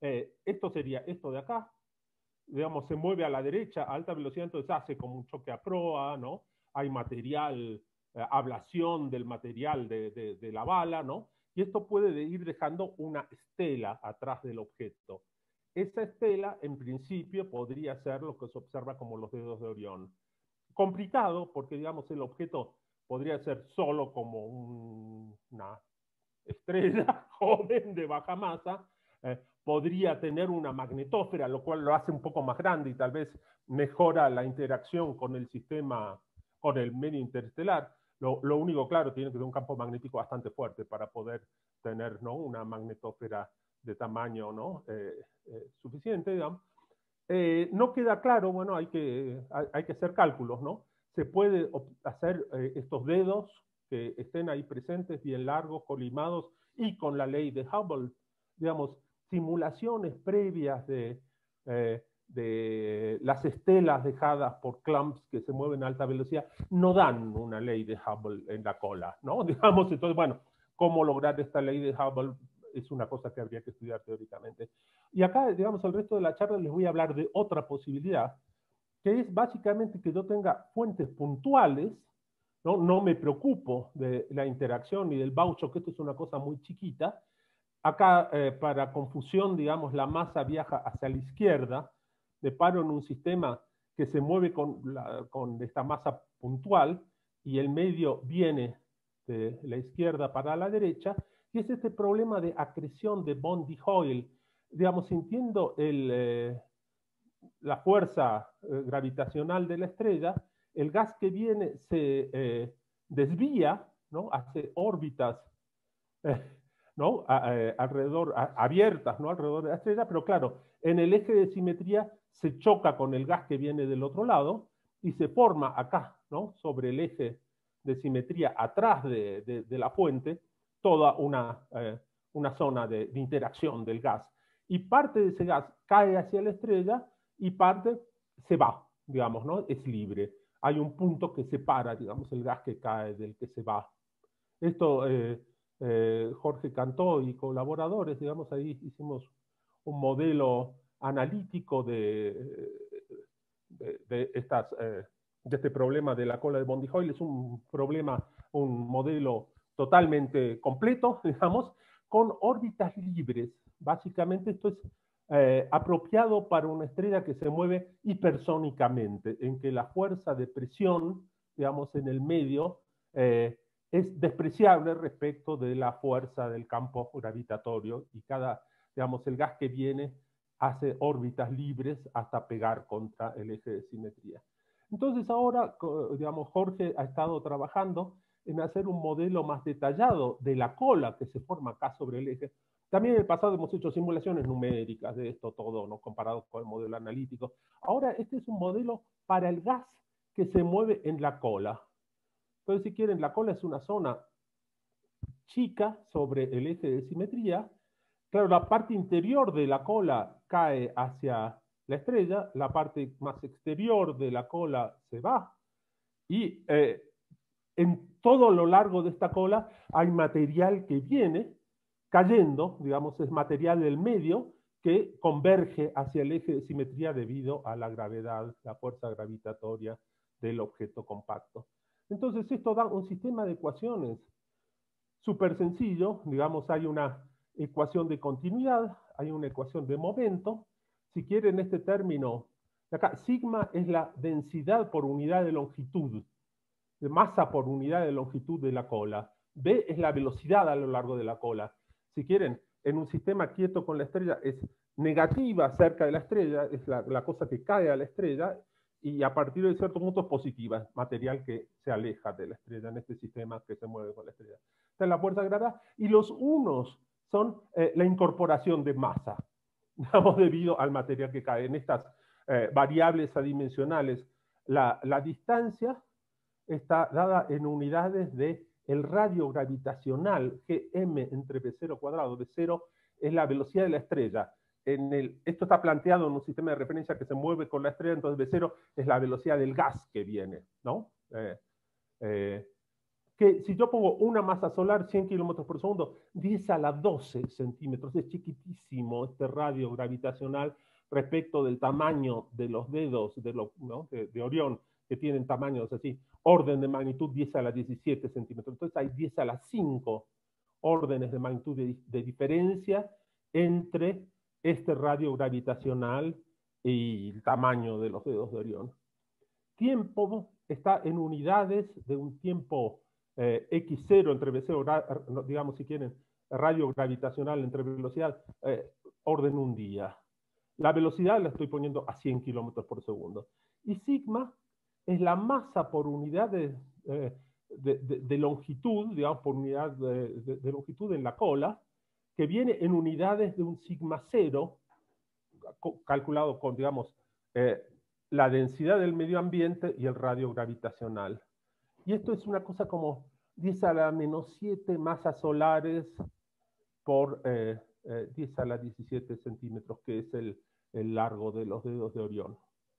[SPEAKER 2] eh, esto sería esto de acá, digamos, se mueve a la derecha a alta velocidad, entonces hace como un choque a proa, ¿no? Hay material, eh, ablación del material de, de, de la bala, ¿no? Y esto puede ir dejando una estela atrás del objeto. Esa estela, en principio, podría ser lo que se observa como los dedos de Orión. Complicado, porque, digamos, el objeto podría ser solo como un, una estrella joven de baja masa, eh, podría tener una magnetósfera, lo cual lo hace un poco más grande y tal vez mejora la interacción con el sistema, con el medio interestelar. Lo, lo único, claro, tiene que tener un campo magnético bastante fuerte para poder tener, ¿no?, una magnetósfera de tamaño, ¿no?, eh, eh, suficiente, digamos. Eh, no queda claro, bueno, hay que, hay, hay que hacer cálculos, ¿no? Se puede hacer eh, estos dedos que estén ahí presentes, bien largos, colimados, y con la ley de Hubble, digamos, simulaciones previas de, eh, de las estelas dejadas por clumps que se mueven a alta velocidad, no dan una ley de Hubble en la cola, ¿no? Digamos, entonces, bueno, ¿cómo lograr esta ley de Hubble? Es una cosa que habría que estudiar teóricamente. Y acá, digamos, el resto de la charla les voy a hablar de otra posibilidad, que es básicamente que yo tenga fuentes puntuales, ¿no? No me preocupo de la interacción ni del baucho, que esto es una cosa muy chiquita. Acá, eh, para confusión, digamos, la masa viaja hacia la izquierda, me paro en un sistema que se mueve con, la, con esta masa puntual, y el medio viene de la izquierda para la derecha, y es este problema de acreción de Bondi-Hoyle. Digamos, sintiendo el, eh, la fuerza eh, gravitacional de la estrella, el gas que viene se eh, desvía, ¿no?, hace órbitas eh, ¿no?, a, eh, alrededor, a, abiertas, ¿no?, alrededor de la estrella, pero claro, en el eje de simetría se choca con el gas que viene del otro lado y se forma acá, ¿no?, sobre el eje de simetría atrás de, de, de la fuente, toda una, eh, una zona de, de interacción del gas. Y parte de ese gas cae hacia la estrella y parte se va, digamos, ¿no?, es libre. Hay un punto que separa, digamos, el gas que cae del que se va. Esto, eh, eh, Jorge Cantó y colaboradores, digamos, ahí hicimos un modelo analítico de, de, de, estas, eh, de este problema de la cola de Bondi-Hoyle. Es un problema, un modelo totalmente completo, digamos, con órbitas libres. Básicamente esto es eh, apropiado para una estrella que se mueve hipersónicamente, en que la fuerza de presión, digamos, en el medio eh, es despreciable respecto de la fuerza del campo gravitatorio, y cada, digamos, el gas que viene hace órbitas libres hasta pegar contra el eje de simetría. Entonces ahora, digamos, Jorge ha estado trabajando en hacer un modelo más detallado de la cola que se forma acá sobre el eje. También en el pasado hemos hecho simulaciones numéricas de esto todo, ¿no?, comparado con el modelo analítico. Ahora este es un modelo para el gas que se mueve en la cola. Entonces, si quieren, la cola es una zona chica sobre el eje de simetría. Claro, la parte interior de la cola cae hacia la estrella, la parte más exterior de la cola se va, y eh, en todo lo largo de esta cola hay material que viene cayendo, digamos, es material del medio que converge hacia el eje de simetría debido a la gravedad, la fuerza gravitatoria del objeto compacto. Entonces esto da un sistema de ecuaciones súper sencillo. Digamos, hay una ecuación de continuidad, hay una ecuación de momento. Si quieren este término, acá, sigma es la densidad por unidad de longitud, de masa por unidad de longitud de la cola. B es la velocidad a lo largo de la cola. Si quieren, en un sistema quieto con la estrella es negativa cerca de la estrella, es la, la cosa que cae a la estrella, y a partir de cierto punto es positiva, material que se aleja de la estrella en este sistema que se mueve con la estrella. Esta es la fuerza gravedad, y los unos son eh, la incorporación de masa, digamos, debido al material que cae. En estas eh, variables adimensionales, la, la distancia está dada en unidades de el radio gravitacional, Gm entre B cero cuadrado. B cero es la velocidad de la estrella. En el, esto está planteado en un sistema de referencia que se mueve con la estrella, entonces B cero es la velocidad del gas que viene, ¿no? Eh, eh, que si yo pongo una masa solar, cien kilómetros por segundo, diez a la doce centímetros, es chiquitísimo este radio gravitacional respecto del tamaño de los dedos de, lo, ¿no? de, de Orión, que tienen tamaños así, orden de magnitud diez a la diecisiete centímetros. Entonces hay diez a la cinco órdenes de magnitud de, de diferencia entre este radio gravitacional y el tamaño de los dedos de Orión. Tiempo está en unidades de un tiempo eh, equis cero entre v cero, digamos si quieren, radio gravitacional entre velocidad, eh, orden un día. La velocidad la estoy poniendo a cien kilómetros por segundo. Y sigma es la masa por unidad de, eh, de, de, de longitud, digamos, por unidad de, de, de longitud en la cola, que viene en unidades de un sigma cero, calculado con, digamos, eh, la densidad del medio ambiente y el radio gravitacional. Y esto es una cosa como diez a la menos siete masas solares por eh, eh, diez a la diecisiete centímetros, que es el, el largo de los dedos de Orión.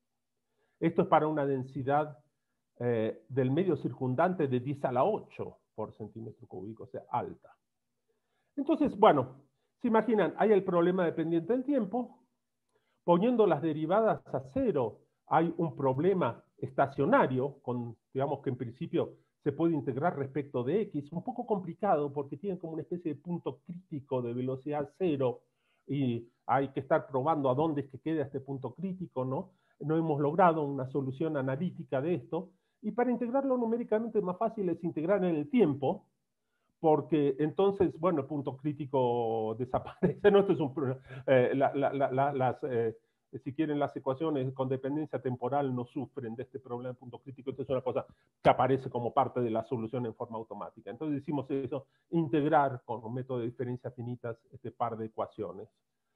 [SPEAKER 2] Esto es para una densidad eh, del medio circundante de diez a la ocho por centímetro cúbico, o sea, alta. Entonces, bueno, se imaginan, hay el problema dependiente del tiempo. Poniendo las derivadas a cero, hay un problema estacionario, con, digamos que en principio se puede integrar respecto de x, un poco complicado porque tienen como una especie de punto crítico de velocidad cero y hay que estar probando a dónde es que queda este punto crítico, ¿no? No hemos logrado una solución analítica de esto, y para integrarlo numéricamente más fácil es integrar en el tiempo, porque entonces, bueno, el punto crítico desaparece, ¿no? Esto es un, eh, la, la, la, las, eh, si quieren, las ecuaciones con dependencia temporal no sufren de este problema de punto crítico. Esto es una cosa que aparece como parte de la solución en forma automática. Entonces decimos eso, integrar con un método de diferencias finitas este par de ecuaciones.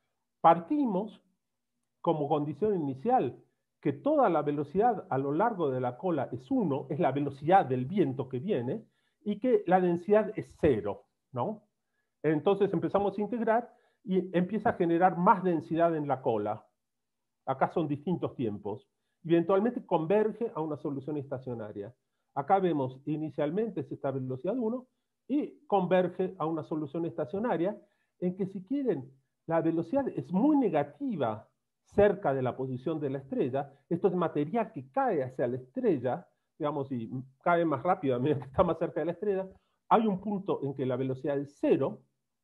[SPEAKER 2] Partimos como condición inicial que toda la velocidad a lo largo de la cola es uno, es la velocidad del viento que viene, y que la densidad es cero, ¿no? Entonces empezamos a integrar y empieza a generar más densidad en la cola. Acá son distintos tiempos. Y eventualmente converge a una solución estacionaria. Acá vemos inicialmente es esta velocidad uno y converge a una solución estacionaria en que, si quieren, la velocidad es muy negativa cerca de la posición de la estrella. Esto es material que cae hacia la estrella, digamos, y cae más rápido a medida que está más cerca de la estrella. Hay un punto en que la velocidad es cero,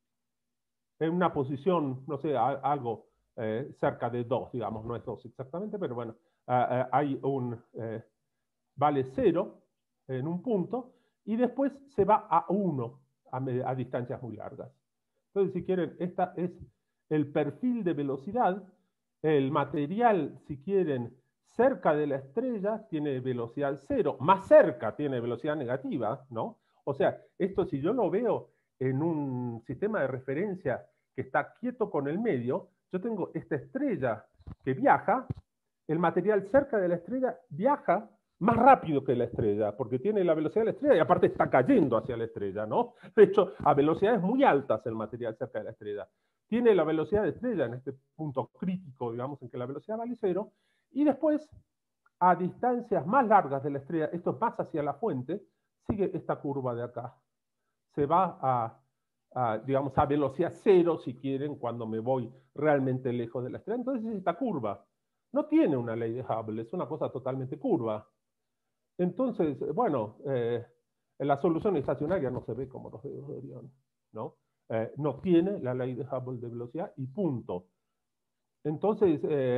[SPEAKER 2] en una posición, no sé, algo eh, cerca de dos, digamos, no es dos exactamente, pero bueno, uh, uh, hay un, eh, vale cero en un punto, y después se va a uno a, a distancias muy largas. Entonces, si quieren, esta es el perfil de velocidad. El material, si quieren, cerca de la estrella tiene velocidad cero, más cerca tiene velocidad negativa, ¿no? O sea, esto si yo lo veo en un sistema de referencia que está quieto con el medio, yo tengo esta estrella que viaja, el material cerca de la estrella viaja más rápido que la estrella, porque tiene la velocidad de la estrella y aparte está cayendo hacia la estrella, ¿no? De hecho, a velocidades muy altas el material cerca de la estrella. Tiene la velocidad de estrella en este punto crítico, digamos, en que la velocidad vale cero, y después, a distancias más largas de la estrella, esto es más hacia la fuente, sigue esta curva de acá. Se va a, a, digamos, a velocidad cero, si quieren, cuando me voy realmente lejos de la estrella. Entonces, esta curva no tiene una ley de Hubble, es una cosa totalmente curva. Entonces, bueno, eh, la solución estacionaria no se ve como los dedos de Orión, ¿no? Eh, no tiene la ley de Hubble de velocidad y punto. Entonces, eh,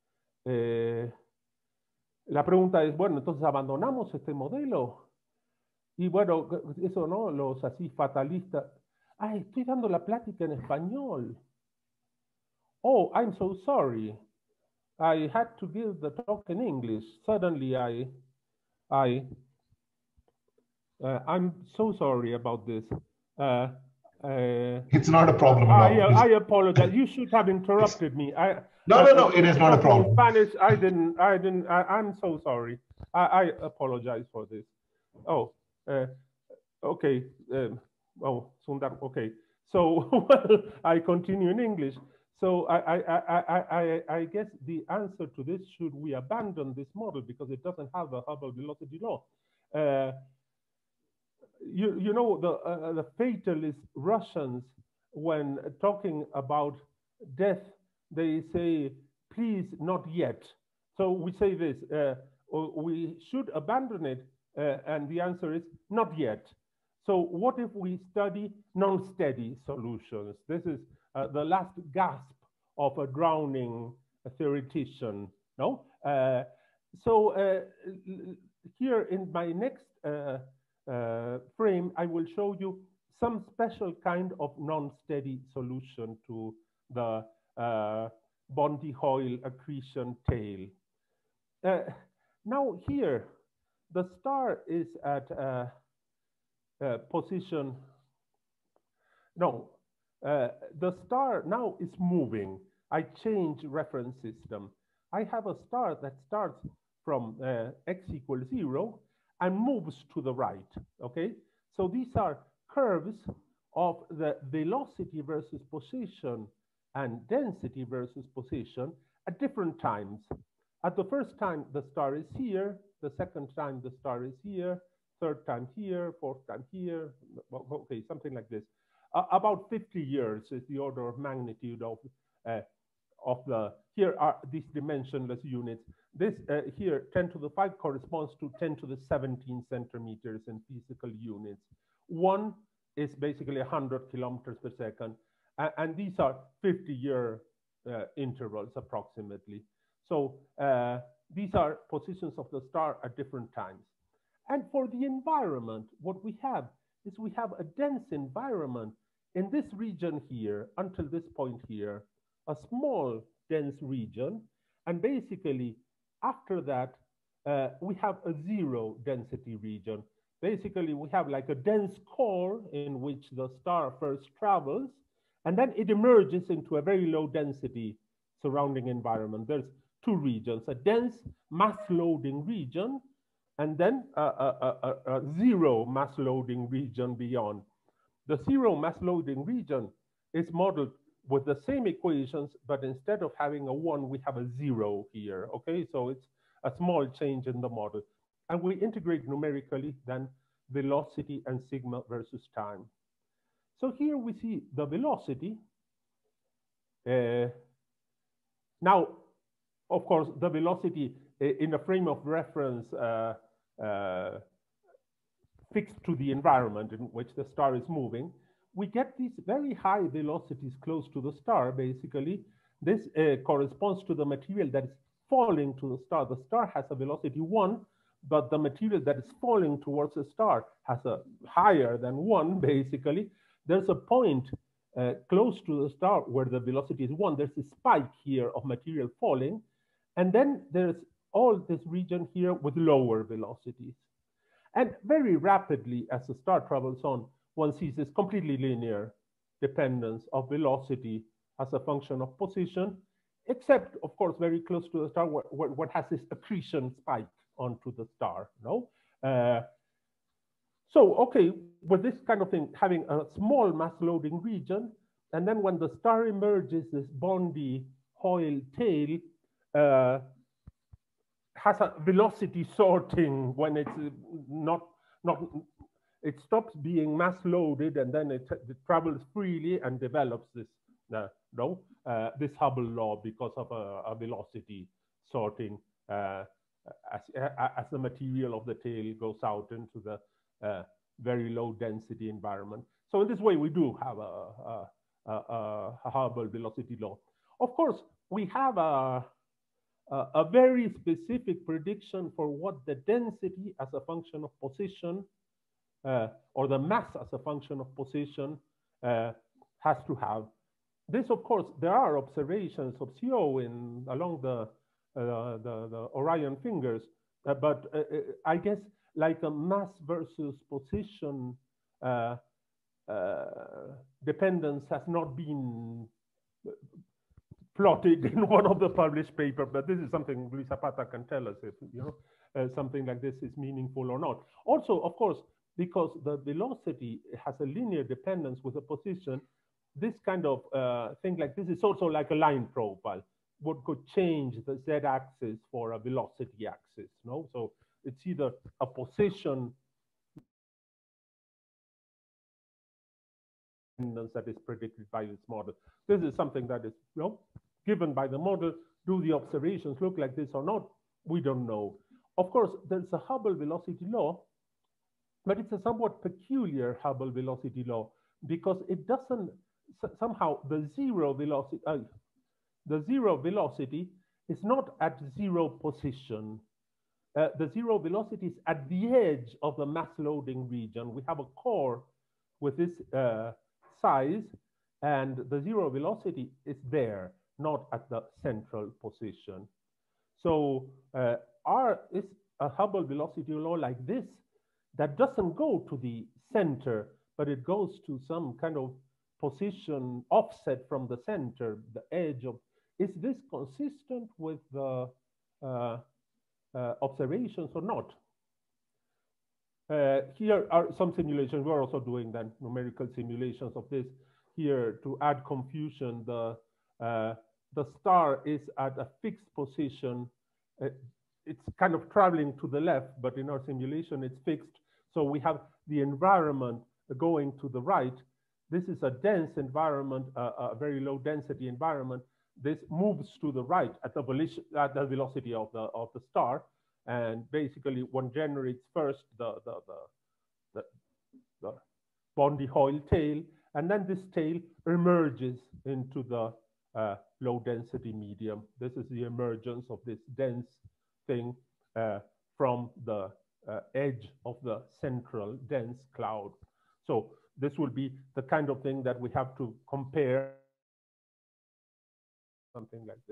[SPEAKER 2] eh, la pregunta es, bueno, entonces abandonamos este modelo. Y bueno, eso, ¿no? Los así fatalistas. Ah, estoy dando la plática en español. Oh, I'm so sorry. I had to give the talk in English. Suddenly I, I, uh, I'm so sorry about this. Uh, Uh,
[SPEAKER 7] it's not a problem at
[SPEAKER 2] I,
[SPEAKER 7] all.
[SPEAKER 2] I apologize. You should have interrupted me. I,
[SPEAKER 7] no,
[SPEAKER 2] I,
[SPEAKER 7] no, no. It is not a problem.
[SPEAKER 2] In Spanish, I didn't. I didn't. I, I'm so sorry. I, I apologize for this. Oh, uh, okay. Um, oh, Sundar. Okay. So well, I continue in English. So I, I, I, I, I guess the answer to this, should we abandon this model because it doesn't have a Hubble velocity law? Uh, you know, the, uh, the fatalist Russians, when talking about death, they say, please, not yet. So we say this, uh, we should abandon it, uh, and the answer is not yet. So what if we study non-steady solutions? This is uh, the last gasp of a drowning theoretician, no? Uh, so uh, here in my next uh, uh, frame, I will show you some special kind of non-steady solution to the uh, Bondi-Hoyle accretion tail. Uh, now here, the star is at uh, uh, position, no, uh, the star now is moving. I change reference system. I have a star that starts from uh, x equals zero and moves to the right, okay? So these are curves of the velocity versus position and density versus position at different times. At the first time, the star is here. The second time, the star is here. Third time here, fourth time here. Okay, something like this. Uh, about fifty years is the order of magnitude of, uh, of the, here are these dimensionless units. This uh, here, ten to the five corresponds to ten to the seventeen centimeters in physical units. One is basically one hundred kilometers per second. Uh, and these are fifty year uh, intervals approximately. So uh, these are positions of the star at different times. And for the environment, what we have is we have a dense environment in this region here until this point here, a small dense region. And basically after that, uh, we have a zero density region. Basically we have like a dense core in which the star first travels, and then it emerges into a very low density surrounding environment. There's two regions, a dense mass loading region, and then a, a, a, a zero mass loading region beyond. The zero mass loading region is modeled with the same equations, but instead of having a one, we have a zero here, okay? So it's a small change in the model. And we integrate numerically then velocity and sigma versus time. So here we see the velocity. Uh, now, of course, the velocity in a frame of reference uh, uh, fixed to the environment in which the star is moving, we get these very high velocities close to the star, basically. This uh, corresponds to the material that is falling to the star. The star has a velocity one, but the material that is falling towards the star has a higher than one, basically. There's a point uh, close to the star where the velocity is one. There's a spike here of material falling. And then there's all this region here with lower velocities. And very rapidly, as the star travels on, one sees this completely linear dependence of velocity as a function of position, except, of course, very close to the star, where, where, where has this accretion spike onto the star, no? Uh, so, okay, with this kind of thing, having a small mass loading region, and then when the star emerges, this Bondi-Hoyle tail uh, has a velocity sorting when it's not, not, it stops being mass loaded, and then it, it travels freely and develops this, uh, no, uh, this Hubble law because of a, a velocity sorting uh, as, as the material of the tail goes out into the uh, very low density environment. So in this way, we do have a, a, a, a Hubble velocity law. Of course, we have a, a, a very specific prediction for what the density as a function of position uh, or the mass as a function of position uh, has to have. This, of course, there are observations of C O in along the uh, the, the Orion fingers, uh, but uh, I guess like a mass versus position uh, uh, dependence has not been plotted in one of the published papers, but this is something Luis Zapata can tell us if you know uh, something like this is meaningful or not. Also, of course, because the velocity has a linear dependence with a position, this kind of uh, thing like this is also like a line profile. What could change the z-axis for a velocity axis, no? So it's either a position that is predicted by this model. This is something that is, you know, given by the model. Do the observations look like this or not? We don't know. Of course, there's a Hubble velocity law, but it's a somewhat peculiar Hubble velocity law because it doesn't, somehow the zero velocity, uh, the zero velocity is not at zero position. Uh, the zero velocity is at the edge of the mass loading region. We have a core with this uh, size, and the zero velocity is there, not at the central position. So uh, R is a Hubble velocity law like this that doesn't go to the center, but it goes to some kind of position offset from the center, the edge of. Is this consistent with the uh, uh, observations or not? Uh, here are some simulations. We're also doing then numerical simulations of this. Here, to add confusion, the uh, the star is at a fixed position. Uh, it's kind of traveling to the left, but in our simulation, it's fixed. So we have the environment going to the right. This is a dense environment, uh, a very low density environment. This moves to the right at the, at the velocity of the, of the star. And basically one generates first the, the, the, the, the Bondi-Hoyle tail, and then this tail emerges into the uh, low density medium. This is the emergence of this dense thing uh, from the uh, edge of the central dense cloud. So this will be the kind of thing that we have to compare, something like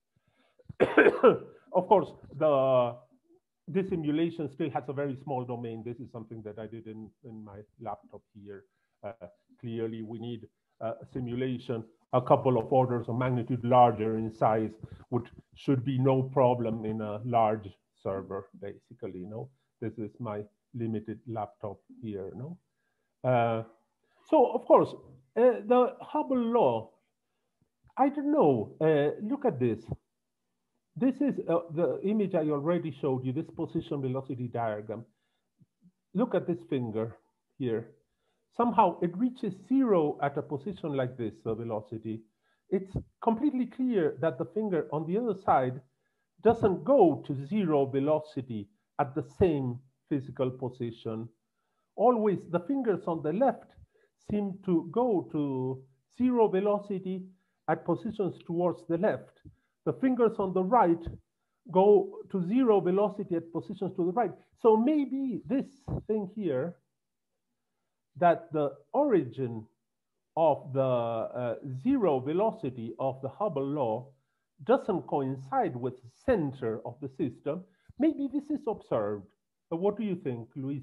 [SPEAKER 2] this. Of course, the this simulation still has a very small domain. This is something that I did in, in my laptop here. Uh, clearly, we need a simulation a couple of orders of magnitude larger in size, which should be no problem in a large server, basically. No, this is my limited laptop here. No, uh, so of course, uh, the Hubble law. I don't know. Uh, look at this. This is uh, the image I already showed you, this position velocity diagram. Look at this finger here. Somehow it reaches zero at a position like this, the velocity. It's completely clear that the finger on the other side doesn't go to zero velocity at the same physical position. Always the fingers on the left seem to go to zero velocity at positions towards the left. The fingers on the right go to zero velocity at positions to the right. So maybe this thing here, that the origin of the uh, zero velocity of the Hubble law doesn't coincide with the center of the system. Maybe this is observed. But what do you think, Luis?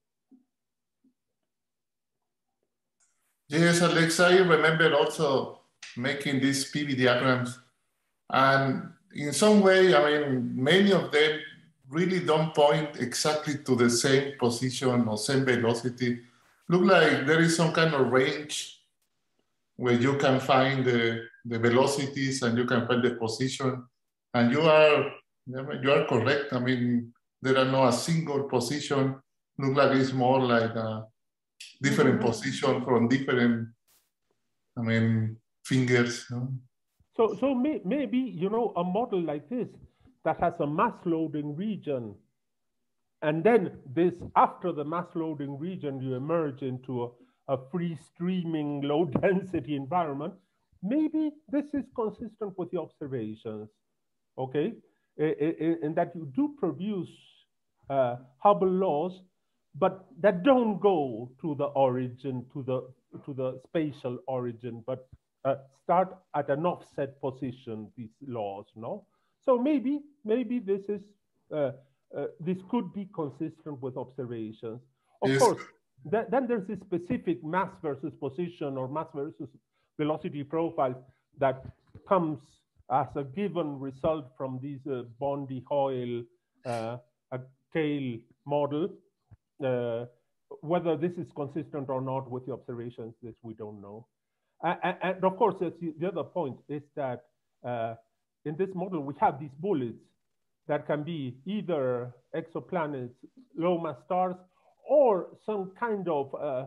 [SPEAKER 1] Yes, Alex, I remember also making these P V diagrams. And in some way, I mean, many of them really don't point exactly to the same position or same velocity. Look like there is some kind of range where you can find the, the velocities and you can find the position. And you are, you are correct. I mean, there are no a single position. Look like it's more like a different mm-hmm. position from different, I mean, fingers. You know?
[SPEAKER 2] So, so may, maybe, you know, a model like this that has a mass loading region, and then this, after the mass loading region, you emerge into a, a free streaming low density environment, maybe this is consistent with the observations, okay? In that you do produce uh, Hubble laws, but that don't go to the origin, to the, to the spatial origin, but Uh, start at an offset position, these laws, no? So maybe, maybe this is, uh, uh, this could be consistent with observations. Of yes. course, th then there's this specific mass versus position or mass versus velocity profile that comes as a given result from these uh, Bondi-Hoyle uh, tail model. Uh, whether this is consistent or not with the observations, this we don't know. And, and of course, the other point is that uh, in this model, we have these bullets that can be either exoplanets, low mass stars, or some kind of uh,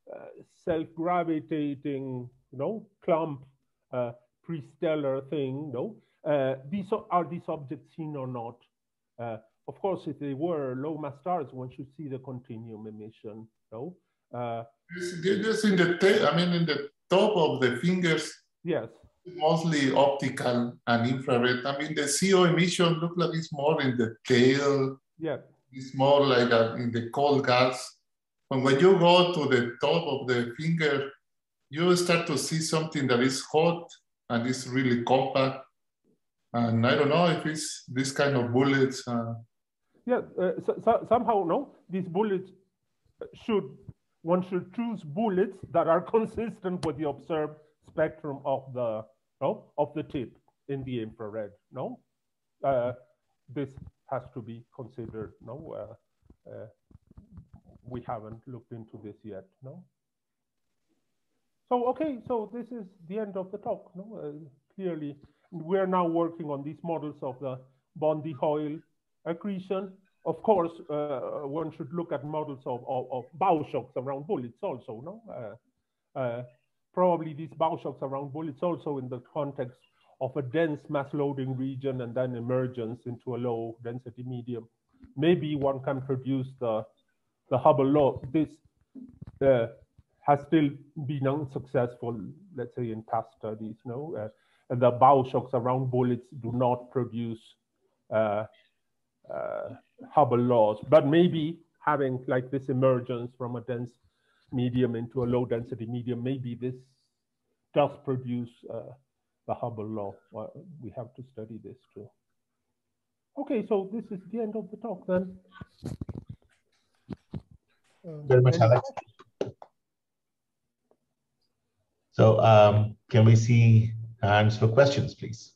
[SPEAKER 2] uh, self-gravitating, you know, clump, uh, pre-stellar thing, no? Uh, these are, are these objects seen or not? Uh, of course, if they were low mass stars, one should see the continuum emission, no? Uh,
[SPEAKER 1] Just in the, ta- I mean, in the top of the fingers,
[SPEAKER 2] yes.
[SPEAKER 1] Mostly optical and infrared. I mean, the C O emission look like it's more in the tail.
[SPEAKER 2] Yeah.
[SPEAKER 1] It's more like a, in the cold gas. And when you go to the top of the finger, you start to see something that is hot and it's really compact. And I don't know if it's this kind of bullets. Uh...
[SPEAKER 2] Yeah, uh, so, so somehow, no, these bullets should, one should choose bullets that are consistent with the observed spectrum of the, no, of the tip in the infrared, no? Uh, this has to be considered, no? Uh, uh, we haven't looked into this yet, no? So, okay, so this is the end of the talk, no? Uh, clearly, we're now working on these models of the Bondi-Hoyle accretion. Of course, uh, one should look at models of, of, of bow shocks around bullets also, no? Uh, uh, probably these bow shocks around bullets also in the context of a dense mass loading region and then emergence into a low density medium. Maybe one can produce the, the Hubble law. This uh, has still been unsuccessful, let's say, in past studies, no? Uh, and the bow shocks around bullets do not produce uh, uh, Hubble laws, but maybe having like this emergence from a dense medium into a low density medium, maybe this does produce uh, the Hubble law. Well, we have to study this too. Okay, so this is the end of the talk then. Um,
[SPEAKER 8] Very much, Alex. So um, can we see hands for questions, please?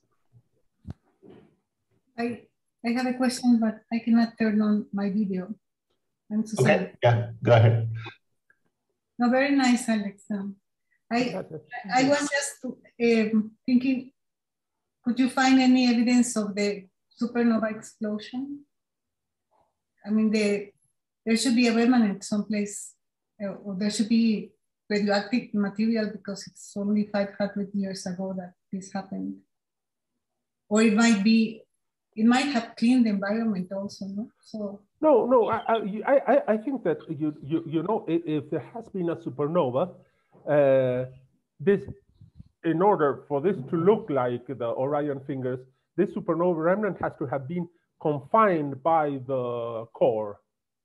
[SPEAKER 6] I, I have a question, but I cannot turn on my video. I'm so
[SPEAKER 8] okay,
[SPEAKER 6] sorry.
[SPEAKER 8] yeah, go ahead.
[SPEAKER 6] No, very nice, Alex. Um, I, I was just um, thinking, could you find any evidence of the supernova explosion? I mean, the, there should be a remnant someplace, uh, or there should be radioactive material because it's only five hundred years ago that this happened. Or it might be, it might have cleaned the environment also, no? So.
[SPEAKER 2] No, no, I, I, I think that, you, you, you know, if, if there has been a supernova, uh, this, in order for this to look like the Orion fingers, this supernova remnant has to have been confined by the core.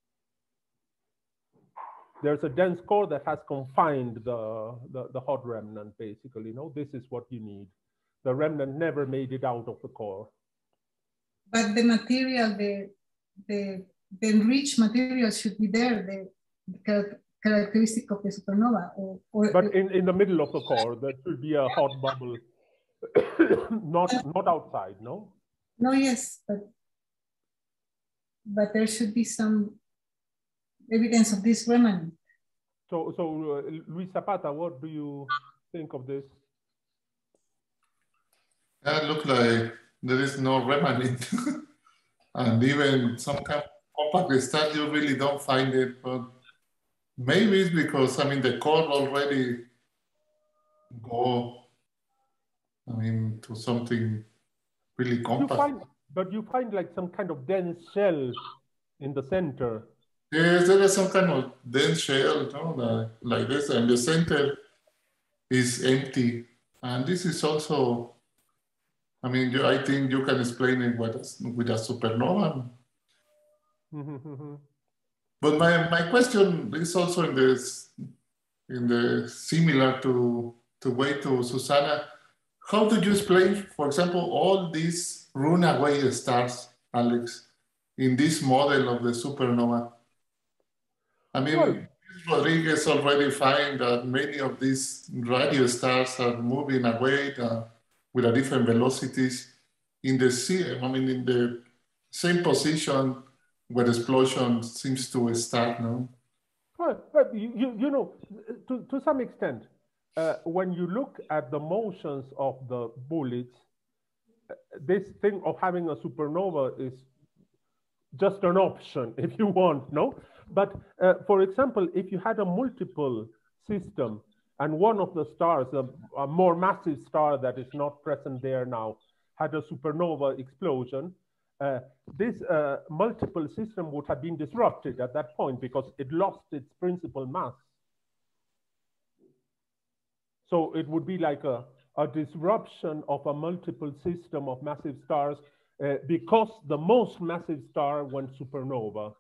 [SPEAKER 2] There's a dense core that has confined the, the, the hot remnant, basically. You know, this is what you need. The remnant never made it out of the core.
[SPEAKER 6] But the material, the, the, the enriched material should be there, the, the characteristic of the supernova. Or, or,
[SPEAKER 2] but in, in the middle of the core, there should be a hot bubble, not, not outside, no?
[SPEAKER 6] No, yes, but, but there should be some evidence of this remnant.
[SPEAKER 2] So, so uh, Luis Zapata, what do you think of this?
[SPEAKER 1] That look like there is no remnant. And even some kind of compact star, you really don't find it. But maybe it's because, I mean, the core already go, I mean, to something really compact.
[SPEAKER 2] You find, but you find like some kind of dense shell in the center.
[SPEAKER 1] Yes, there is some kind of dense shell, you know, like, like this, and the center is empty. And this is also, I mean, you, I think you can explain it with a, with a supernova.
[SPEAKER 2] Mm-hmm.
[SPEAKER 1] But my, my question is also in this, in the similar to, to way to Susanna. How do you explain, for example, all these runaway stars, Alex, in this model of the supernova? I mean, well, Rodriguez already find that many of these radio stars are moving away uh, with a different velocities in the sea. I mean, in the same position where the explosion seems to start, no?
[SPEAKER 2] Well, but you, you, you know, to, to some extent, uh, when you look at the motions of the bullets, this thing of having a supernova is just an option if you want, no? But uh, for example, if you had a multiple system, and one of the stars, a, a more massive star that is not present there now, had a supernova explosion, uh, this uh, multiple system would have been disrupted at that point because it lost its principal mass. So it would be like a, a disruption of a multiple system of massive stars uh, because the most massive star went supernova.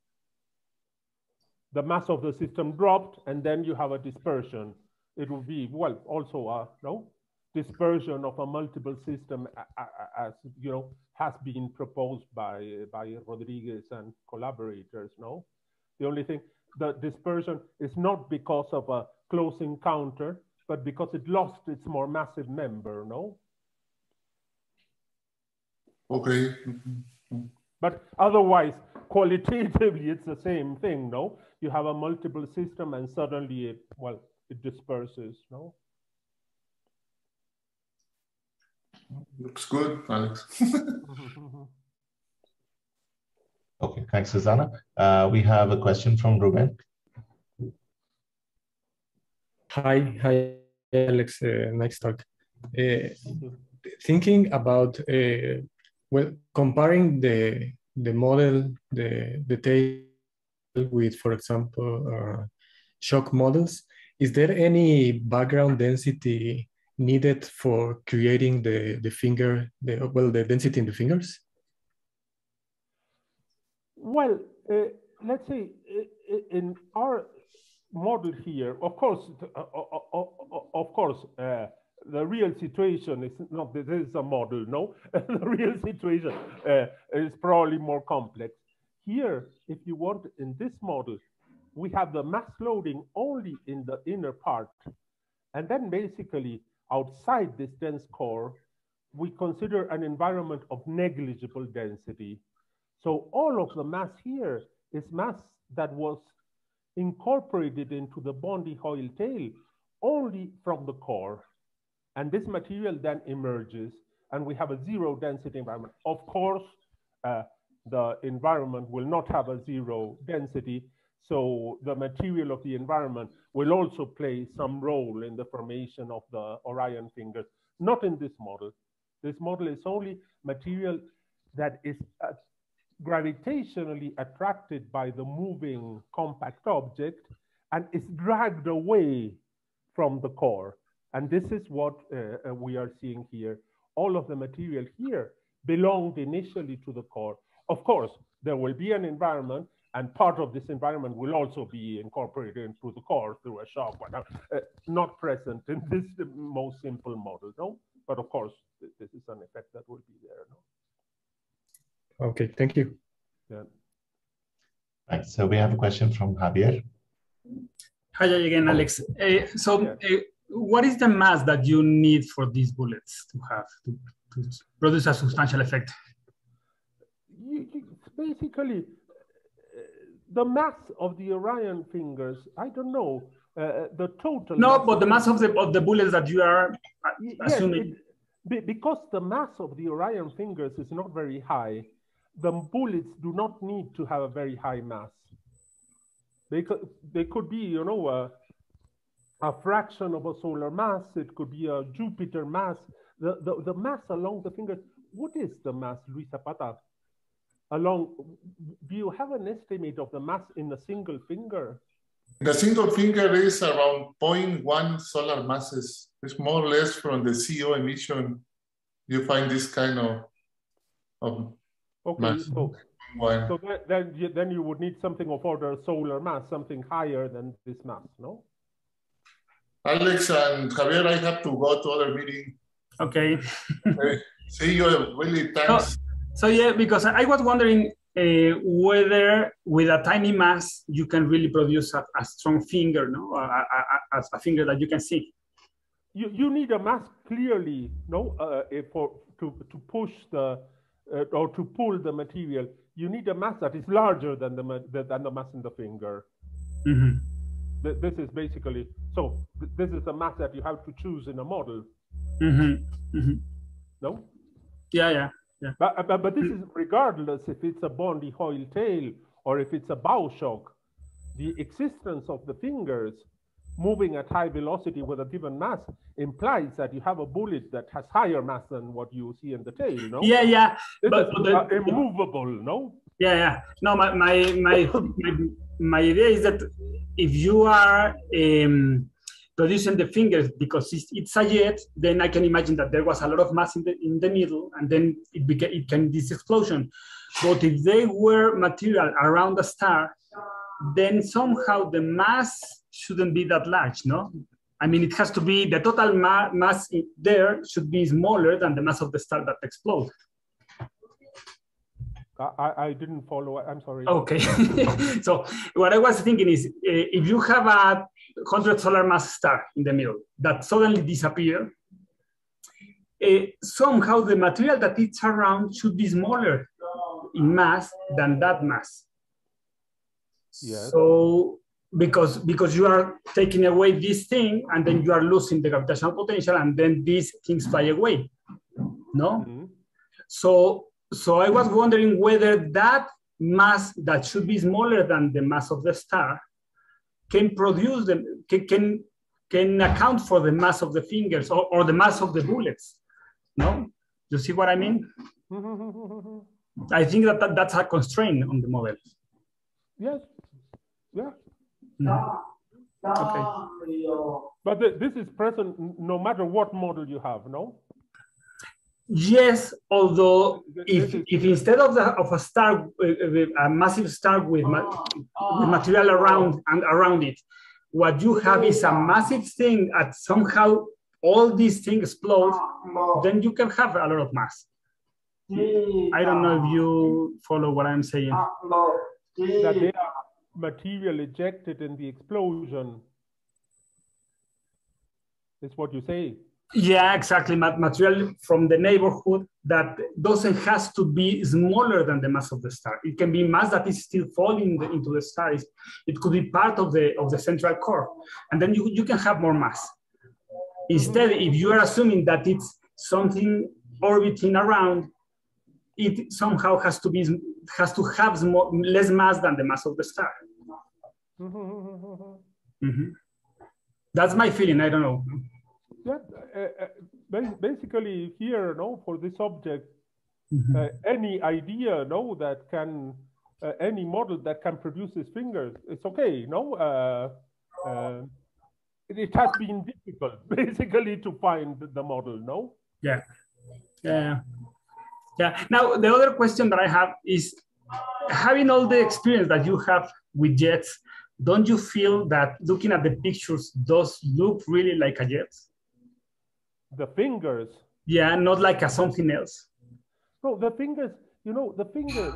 [SPEAKER 2] The mass of the system dropped, and then you have a dispersion. It would be, well, also a no dispersion of a multiple system, as you know, has been proposed by by Rodriguez and collaborators. No, the only thing, the dispersion is not because of a close encounter, but because it lost its more massive member. No.
[SPEAKER 1] Okay.
[SPEAKER 2] But otherwise, qualitatively, it's the same thing, no? You have a multiple system and suddenly it, well, it disperses, no?
[SPEAKER 1] Looks good, Alex.
[SPEAKER 8] Okay, thanks, Susanna. Uh, we have a question from Ruben.
[SPEAKER 9] Hi, hi, Alex. Uh, nice talk. Uh, thinking about uh, well, comparing the the model, the the tail with, for example, uh, shock models, is there any background density needed for creating the the finger, the well, the density in the fingers?
[SPEAKER 2] Well, uh, let's say in our model here, of course, uh, uh, uh, of course, uh, the real situation is not, this is a model, no? The real situation uh, is probably more complex. Here, if you want, in this model, we have the mass loading only in the inner part. And then basically, outside this dense core, we consider an environment of negligible density. So all of the mass here is mass that was incorporated into the Bondi Hoyle tail only from the core. And this material then emerges, and we have a zero density environment. Of course, uh, the environment will not have a zero density, so the material of the environment will also play some role in the formation of the Orion fingers. Not in this model. This model is only material that is uh, gravitationally attracted by the moving compact object and is dragged away from the core. And this is what uh, we are seeing here. All of the material here belonged initially to the core. Of course, there will be an environment, and part of this environment will also be incorporated into the core through a shock, uh, not present in this most simple model, no? But of course, this is an effect that will be there, no?
[SPEAKER 9] Okay, thank you.
[SPEAKER 2] Yeah.
[SPEAKER 8] Right, so we have a question from Javier.
[SPEAKER 4] Hi again, Alex. Uh, so, uh, what is the mass that you need for these bullets to have to, to produce a substantial effect?
[SPEAKER 2] You, you, basically, uh, the mass of the Orion fingers, I don't know, uh, the total.
[SPEAKER 4] No, but the mass of the of the bullets that you are assuming.
[SPEAKER 2] Yes, it, because the mass of the Orion fingers is not very high, the bullets do not need to have a very high mass. They could, they could be, you know, a, a fraction of a solar mass. It could be a Jupiter mass. The, the, the mass along the fingers, what is the mass, Luis Zapata? Along, do you have an estimate of the mass in a single finger?
[SPEAKER 1] The single finger is around zero point one solar masses. It's more or less from the C O emission. You find this kind of, of
[SPEAKER 2] okay,
[SPEAKER 1] mass.
[SPEAKER 2] So,
[SPEAKER 1] One.
[SPEAKER 2] so then, then, you, then you would need something of order solar mass, something higher than this mass, no?
[SPEAKER 1] Alex and Javier, I have to go to other meeting.
[SPEAKER 4] Okay.
[SPEAKER 1] Okay. See you, really, thanks.
[SPEAKER 4] So, so yeah, because I was wondering uh, whether with a tiny mass, you can really produce a, a strong finger, no? A, a, a, a finger that you can see.
[SPEAKER 2] You, you need a mass clearly, no, uh, for, to, to push the, uh, or to pull the material. You need a mass that is larger than the, than the mass in the finger.
[SPEAKER 4] Mm-hmm.
[SPEAKER 2] This is basically, so this is a mass that you have to choose in a model.
[SPEAKER 4] Mm-hmm. Mm-hmm.
[SPEAKER 2] No?
[SPEAKER 4] Yeah, yeah, yeah.
[SPEAKER 2] But, but, but this is regardless if it's a Bondi Hoyle tail or if it's a bow shock. The existence of the fingers moving at high velocity with a given mass implies that you have a bullet that has higher mass than what you see in the tail, no?
[SPEAKER 4] Yeah, yeah.
[SPEAKER 2] This
[SPEAKER 4] but,
[SPEAKER 2] is
[SPEAKER 4] but the,
[SPEAKER 2] uh, immovable, no?
[SPEAKER 4] Yeah, yeah. No, my my my my, my idea is that if you are um, producing the fingers because it's, it's a jet, then I can imagine that there was a lot of mass in the in the middle, and then it became it can this explosion. But if they were material around the star, then somehow the mass shouldn't be that large, no? I mean, it has to be, the total ma mass there should be smaller than the mass of the star that explodes.
[SPEAKER 2] I, I didn't follow, I'm sorry.
[SPEAKER 4] Okay, so what I was thinking is, uh, if you have a one hundred solar mass star in the middle that suddenly disappear, uh, somehow the material that it's around should be smaller in mass than that mass.
[SPEAKER 2] Yes.
[SPEAKER 4] So, because because you are taking away this thing and then you are losing the gravitational potential and then these things fly away, no?
[SPEAKER 2] Mm-hmm.
[SPEAKER 4] So, so I was wondering whether that mass that should be smaller than the mass of the star can produce them, can, can, can account for the mass of the fingers or, or the mass of the bullets, no? You see what I mean? I think that, that that's a constraint on the model.
[SPEAKER 2] Yes, yeah.
[SPEAKER 4] No. Okay.
[SPEAKER 2] But th this is present no matter what model you have, no?
[SPEAKER 4] Yes, although if,
[SPEAKER 2] is,
[SPEAKER 4] if instead of the of a star, a massive star with, ma with material around and around it, what you have is a massive thing and somehow all these things explode, then you can have a lot of mass. I don't know if you follow what I'm saying.
[SPEAKER 2] That they are material ejected in the explosion is what you say.
[SPEAKER 4] Yeah, exactly. Material from the neighborhood that doesn't has to be smaller than the mass of the star. It can be mass that is still falling the, into the star. It could be part of the of the central core, and then you, you can have more mass. Instead, if you are assuming that it's something orbiting around, it somehow has to be has to have small, less mass than the mass of the star. Mm-hmm. That's my feeling. I don't know.
[SPEAKER 2] Yeah, uh, uh, basically here, no, for this object,
[SPEAKER 4] mm-hmm.
[SPEAKER 2] uh, any idea, no, that can, uh, any model that can produce these fingers, it's okay, no. Uh, uh, it, it has been difficult, basically, to find the model, no.
[SPEAKER 4] Yeah. Yeah. Yeah. Now, the other question that I have is, having all the experience that you have with jets, don't you feel that looking at the pictures does look really like a jet?
[SPEAKER 2] The fingers?
[SPEAKER 4] Yeah, not like a something else.
[SPEAKER 2] No, the fingers, you know, the fingers,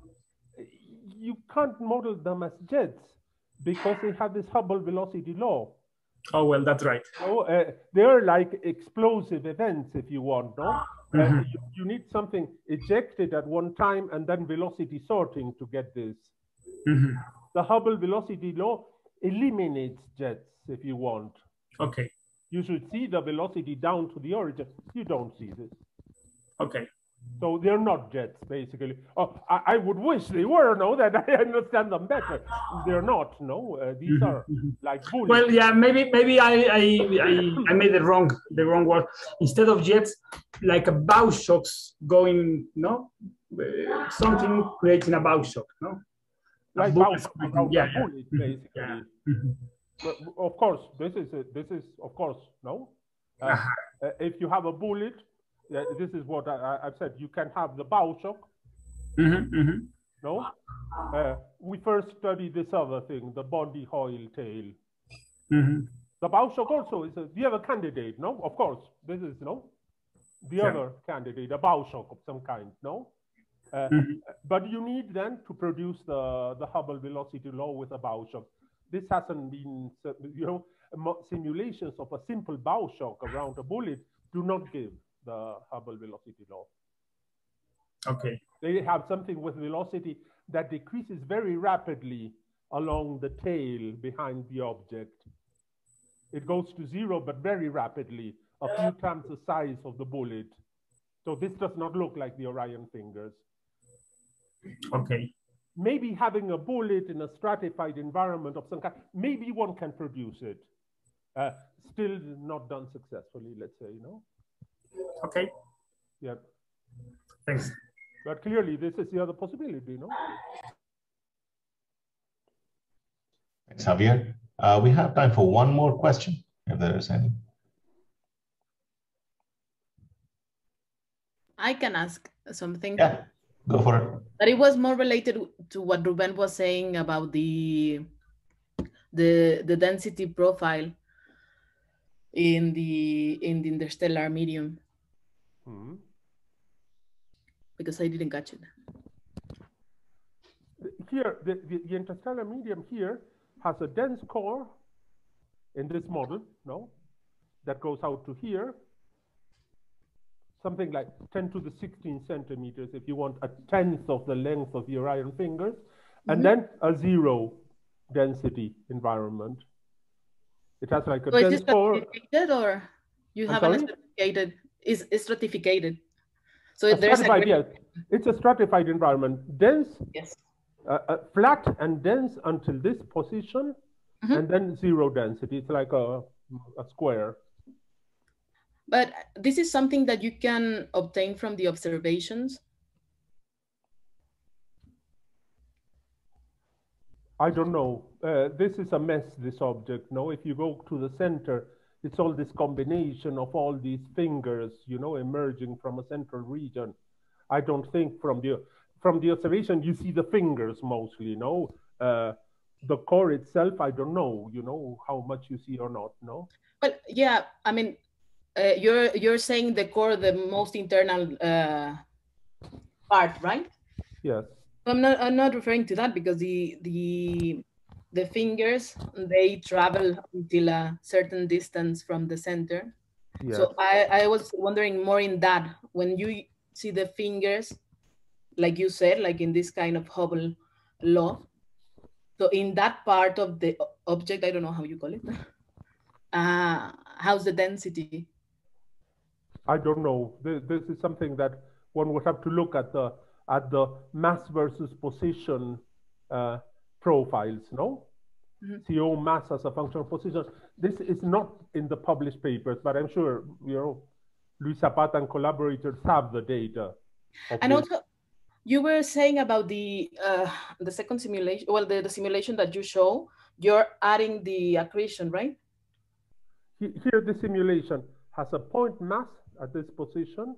[SPEAKER 2] you can't model them as jets because they have this Hubble velocity law.
[SPEAKER 4] Oh, well, that's right.
[SPEAKER 2] So, uh, they're like explosive events, if you want, no?
[SPEAKER 4] Mm-hmm.
[SPEAKER 2] uh, you, you need something ejected at one time and then velocity sorting to get this.
[SPEAKER 4] Mm-hmm.
[SPEAKER 2] The Hubble velocity law eliminates jets, if you want.
[SPEAKER 4] Okay.
[SPEAKER 2] You should see the velocity down to the origin. You don't see this.
[SPEAKER 4] Okay.
[SPEAKER 2] So they're not jets, basically. Oh, I, I would wish they were, no, that I understand them better. They're not, no. Uh, these
[SPEAKER 4] mm-hmm.
[SPEAKER 2] are like bullets.
[SPEAKER 4] Well, yeah, maybe maybe I I, I I made the wrong the wrong word. Instead of jets, like a bow shocks going, no, uh, something creating a bow shock, no.
[SPEAKER 2] Like bow shock, yeah, yeah. Bullet, basically.
[SPEAKER 4] Yeah. Mm-hmm.
[SPEAKER 2] But of course, this is a, this is of course no. Uh, uh-huh. uh, if you have a bullet, uh, this is what I, I've said. You can have the bow shock.
[SPEAKER 4] Mm-hmm, mm-hmm.
[SPEAKER 2] No, uh, we first studied this other thing, the Bondi Hoyle tail.
[SPEAKER 4] Mm-hmm.
[SPEAKER 2] The bow shock also is a, the other candidate. No, of course, this is no the yeah. other candidate, a bow shock of some kind. No, uh, mm-hmm. but you need then to produce the the Hubble velocity law with a bow shock. This hasn't been, you know, simulations of a simple bow shock around a bullet do not give the Hubble velocity law.
[SPEAKER 4] Okay.
[SPEAKER 2] They have something with velocity that decreases very rapidly along the tail behind the object. It goes to zero, but very rapidly, a few times the size of the bullet. So this does not look like the Orion fingers.
[SPEAKER 4] Okay.
[SPEAKER 2] Maybe having a bullet in a stratified environment of some kind, maybe one can produce it. Uh, still not done successfully, let's say, you know.
[SPEAKER 4] Okay.
[SPEAKER 2] Yeah.
[SPEAKER 4] Thanks.
[SPEAKER 2] But clearly, this is the other possibility, you know.
[SPEAKER 8] Thanks, Javier. Uh, we have time for one more question, if there is any.
[SPEAKER 3] I can ask something.
[SPEAKER 8] Yeah, go for it.
[SPEAKER 3] But it was more related to what Ruben was saying about the the the density profile in the in the interstellar medium.
[SPEAKER 2] Mm-hmm.
[SPEAKER 3] Because I didn't catch it.
[SPEAKER 2] Here, the, the, the interstellar medium here has a dense core in this model, no? That goes out to here. Something like ten to the sixteen centimeters, if you want a tenth of the length of your iron fingers, mm-hmm. and then a zero density environment. It has like a
[SPEAKER 3] so
[SPEAKER 2] dense
[SPEAKER 3] is it
[SPEAKER 2] core.
[SPEAKER 3] Stratified or you
[SPEAKER 2] I'm
[SPEAKER 3] haven't
[SPEAKER 2] sorry?
[SPEAKER 3] stratified? Is is stratified? So
[SPEAKER 2] a
[SPEAKER 3] there's
[SPEAKER 2] stratified,
[SPEAKER 3] a
[SPEAKER 2] yes. It's a stratified environment, dense,
[SPEAKER 3] yes,
[SPEAKER 2] uh, uh, flat and dense until this position, mm-hmm. and then zero density. It's like a, a square.
[SPEAKER 3] But this is something that you can obtain from the observations.
[SPEAKER 2] I don't know. Uh, this is a mess, this object. No, if you go to the center, it's all this combination of all these fingers, you know, emerging from a central region. I don't think from the from the observation you see the fingers mostly. You know, uh, the core itself, I don't know. You know how much you see or not. No.
[SPEAKER 3] Well, yeah. I mean, uh, you're you're saying the core, the most internal uh, part, right?
[SPEAKER 2] Yes.
[SPEAKER 3] I'm not. I'm not referring to that because the the the fingers, they travel until a certain distance from the center. Yes. So I, I was wondering more in that, when you see the fingers, like you said, like in this kind of Hubble law. So in that part of the object, I don't know how you call it, uh, how's the density?
[SPEAKER 2] I don't know. This, this is something that one would have to look at the at the mass versus position uh, profiles, no? Mm-hmm. C O mass as a function of position. This is not in the published papers, but I'm sure, you know, Luis Zapata and collaborators have the data.
[SPEAKER 3] And this. Also, you were saying about the uh, the second simulation, well, the, the simulation that you show, you're adding the accretion, right?
[SPEAKER 2] Here, the simulation has a point mass at this position,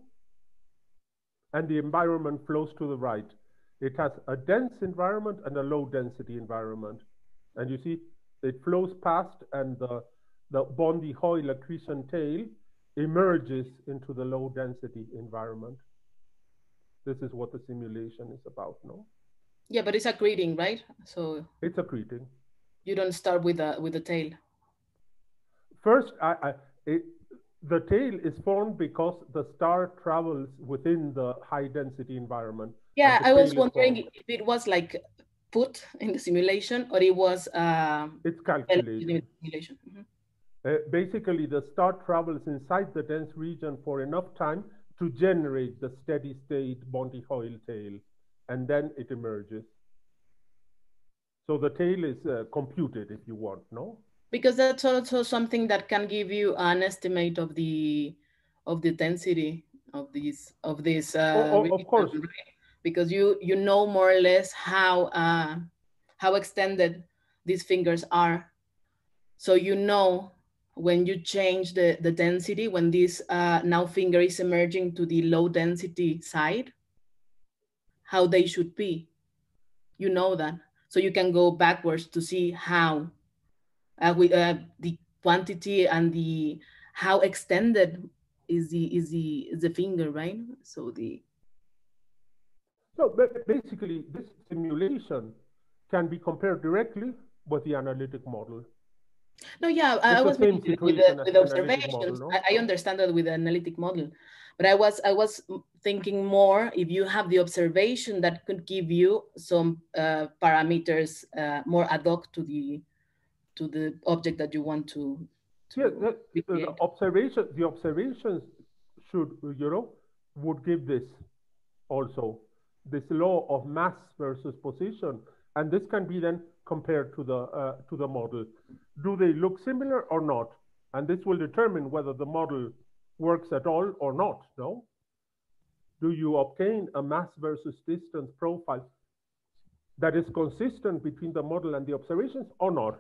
[SPEAKER 2] and the environment flows to the right. It has a dense environment and a low density environment. And you see, it flows past, and the, the Bondi-Hoyle accretion tail emerges into the low density environment. This is what the simulation is about, no?
[SPEAKER 3] Yeah, but it's accreting, right? So
[SPEAKER 2] it's accreting.
[SPEAKER 3] You don't start with the with the tail.
[SPEAKER 2] First, I, I, it, the tail is formed because the star travels within the high density environment.
[SPEAKER 3] Yeah, I was wondering if it was like put in the simulation or it was uh,
[SPEAKER 2] it's calculated.
[SPEAKER 3] In the simulation. Mm-hmm.
[SPEAKER 2] uh, basically, the star travels inside the dense region for enough time to generate the steady state Bondi-Hoyle tail, and then it emerges. So the tail is uh, computed, if you want, no?
[SPEAKER 3] Because that's also something that can give you an estimate of the of the density of these of this. Uh,
[SPEAKER 2] oh, oh, of course.
[SPEAKER 3] Because you you know more or less how uh, how extended these fingers are, so you know when you change the the density, when this uh, now finger is emerging to the low density side, how they should be. You know that, so you can go backwards to see how uh, with uh, the quantity and the how extended is the is the is the finger, right? So the
[SPEAKER 2] So basically, this simulation can be compared directly with the analytic model.
[SPEAKER 3] No, yeah, I, I was with the, with the observations. Model, no? I, I understand that with the analytic model, but I was I was thinking more if you have the observation that could give you some uh, parameters uh, more ad hoc to the to the object that you want to. to
[SPEAKER 2] yeah, the, the observation the observations should, you know, would give this also. This law of mass versus position, and this can be then compared to the uh, to the model. Do they look similar or not? And this will determine whether the model works at all or not, no? Do you obtain a mass versus distance profile that is consistent between the model and the observations or not?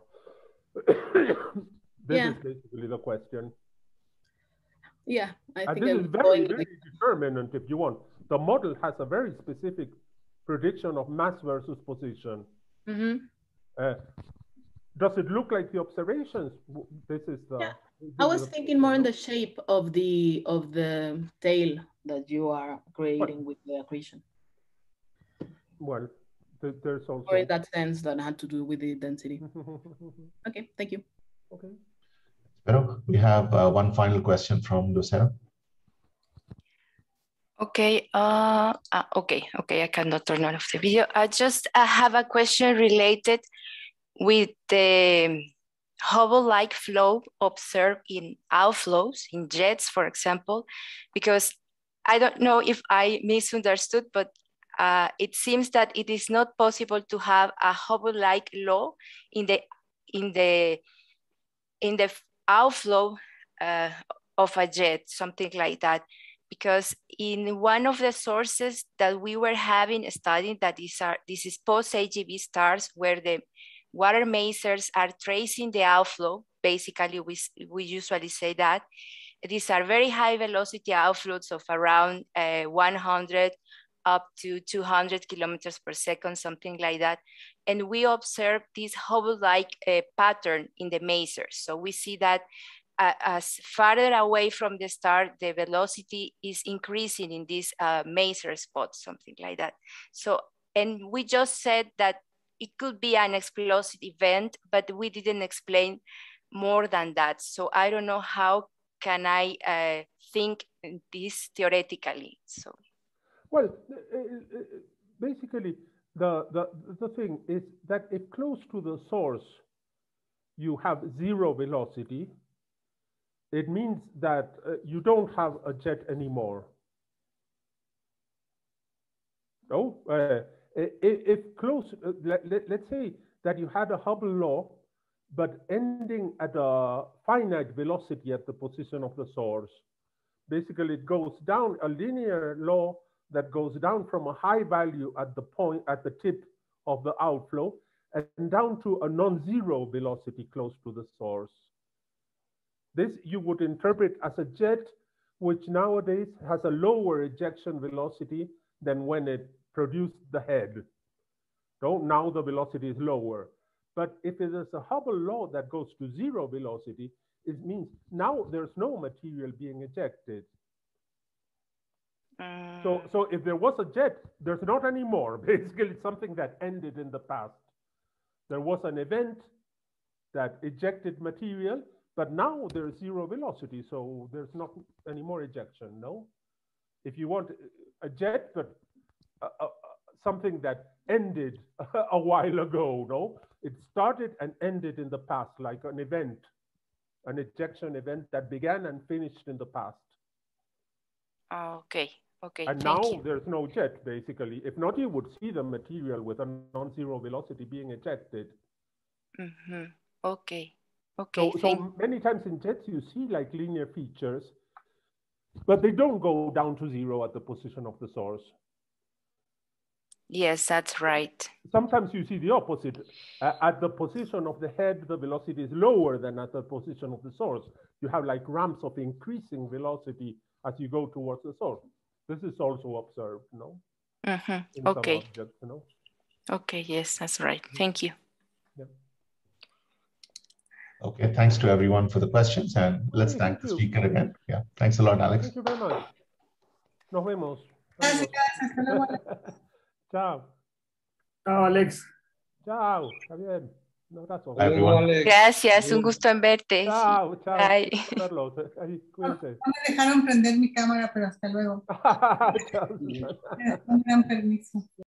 [SPEAKER 2] This
[SPEAKER 3] Yeah.
[SPEAKER 2] is basically the question.
[SPEAKER 3] Yeah, I
[SPEAKER 2] And
[SPEAKER 3] think
[SPEAKER 2] this
[SPEAKER 3] I
[SPEAKER 2] is
[SPEAKER 3] was
[SPEAKER 2] very,
[SPEAKER 3] going
[SPEAKER 2] very
[SPEAKER 3] like,
[SPEAKER 2] determinant if you want. The model has a very specific prediction of mass versus position.
[SPEAKER 3] mhm.
[SPEAKER 2] Uh, does it look like the observations? W- This is the.
[SPEAKER 3] Yeah.
[SPEAKER 2] this
[SPEAKER 3] I
[SPEAKER 2] is
[SPEAKER 3] was
[SPEAKER 2] the
[SPEAKER 3] thinking more in
[SPEAKER 2] question,
[SPEAKER 3] the shape of the of the tail that you are creating with the accretion,
[SPEAKER 2] no? Well, th- there's also.
[SPEAKER 3] or in that sense that had to do with the density. Okay, thank you.
[SPEAKER 2] Okay.
[SPEAKER 8] Pero we have uh, one final question from Lucero.
[SPEAKER 10] Okay, uh, uh, okay, okay, I cannot turn off the video. I just uh, have a question related with the Hubble-like flow observed in outflows, in jets, for example, because I don't know if I misunderstood, but uh, it seems that it is not possible to have a Hubble-like law in the in the in the outflow uh, of a jet, something like that. Because in one of the sources that we were having studied that these are this is post-A G V stars where the water masers are tracing the outflow. Basically, we, we usually say that. These are very high velocity outflows of around uh, one hundred up to two hundred kilometers per second, something like that. And we observe this Hubble-like uh, pattern in the masers. So we see that Uh, as farther away from the star, the velocity is increasing in these uh, maser spots, something like that. So, and we just said that it could be an explosive event, but we didn't explain more than that. So I don't know how can I uh, think this theoretically. So,
[SPEAKER 2] well, uh, basically, the, the, the thing is that if close to the source, you have zero velocity, it means that uh, you don't have a jet anymore. No, uh, if, if close, uh, let, let, let's say that you had a Hubble law, but ending at a finite velocity at the position of the source. Basically, it goes down, a linear law that goes down from a high value at the point, at the tip of the outflow, and down to a non-zero velocity close to the source. This you would interpret as a jet, which nowadays has a lower ejection velocity than when it produced the head. So now the velocity is lower. But if it is a Hubble law that goes to zero velocity, it means now there's no material being ejected.
[SPEAKER 10] um,
[SPEAKER 2] So, so if there was a jet, there's not anymore. Basically, it's something that ended in the past. There was an event that ejected material, but now there's zero velocity, so there's not any more ejection, no? If you want a jet, but uh, uh, something that ended a while ago, no? It started and ended in the past, like an event, an ejection event that began and finished in the past.
[SPEAKER 10] okay, okay.
[SPEAKER 2] And
[SPEAKER 10] thank
[SPEAKER 2] now
[SPEAKER 10] you.
[SPEAKER 2] there's no jet, basically. If not, you would see the material with a non-zero velocity being ejected.
[SPEAKER 10] Mm-hmm. Okay. Okay,
[SPEAKER 2] So,
[SPEAKER 10] thank
[SPEAKER 2] so many times in jets, you see like linear features, but they don't go down to zero at the position of the source.
[SPEAKER 10] Yes, that's right.
[SPEAKER 2] Sometimes you see the opposite. Uh, at the position of the head, the velocity is lower than at the position of the source. You have like ramps of increasing velocity as you go towards the source. This is also observed, no?
[SPEAKER 10] Mm-hmm.
[SPEAKER 2] In
[SPEAKER 10] Okay.
[SPEAKER 2] some objects, you know?
[SPEAKER 10] Okay, yes, that's right. Thank you.
[SPEAKER 2] Yeah.
[SPEAKER 8] Okay, thanks to everyone for the questions, and let's
[SPEAKER 2] Okay,
[SPEAKER 8] thank
[SPEAKER 2] thank
[SPEAKER 8] the
[SPEAKER 2] you.
[SPEAKER 8] speaker again. Yeah, thanks a lot, Alex.
[SPEAKER 2] Thank you very much. Nos vemos.
[SPEAKER 6] Gracias, hasta luego.
[SPEAKER 2] Chao.
[SPEAKER 4] Chao, Alex.
[SPEAKER 2] Chao. Está bien. Un abrazo.
[SPEAKER 8] Bye, everyone.
[SPEAKER 10] Gracias, un gusto en verte.
[SPEAKER 2] Chao, chao.
[SPEAKER 10] Bye.
[SPEAKER 2] Gusto verlos. Ahí, cuídense.
[SPEAKER 6] No me dejaron prender mi cámara, pero hasta luego.
[SPEAKER 2] Chao.
[SPEAKER 6] Un gran permiso.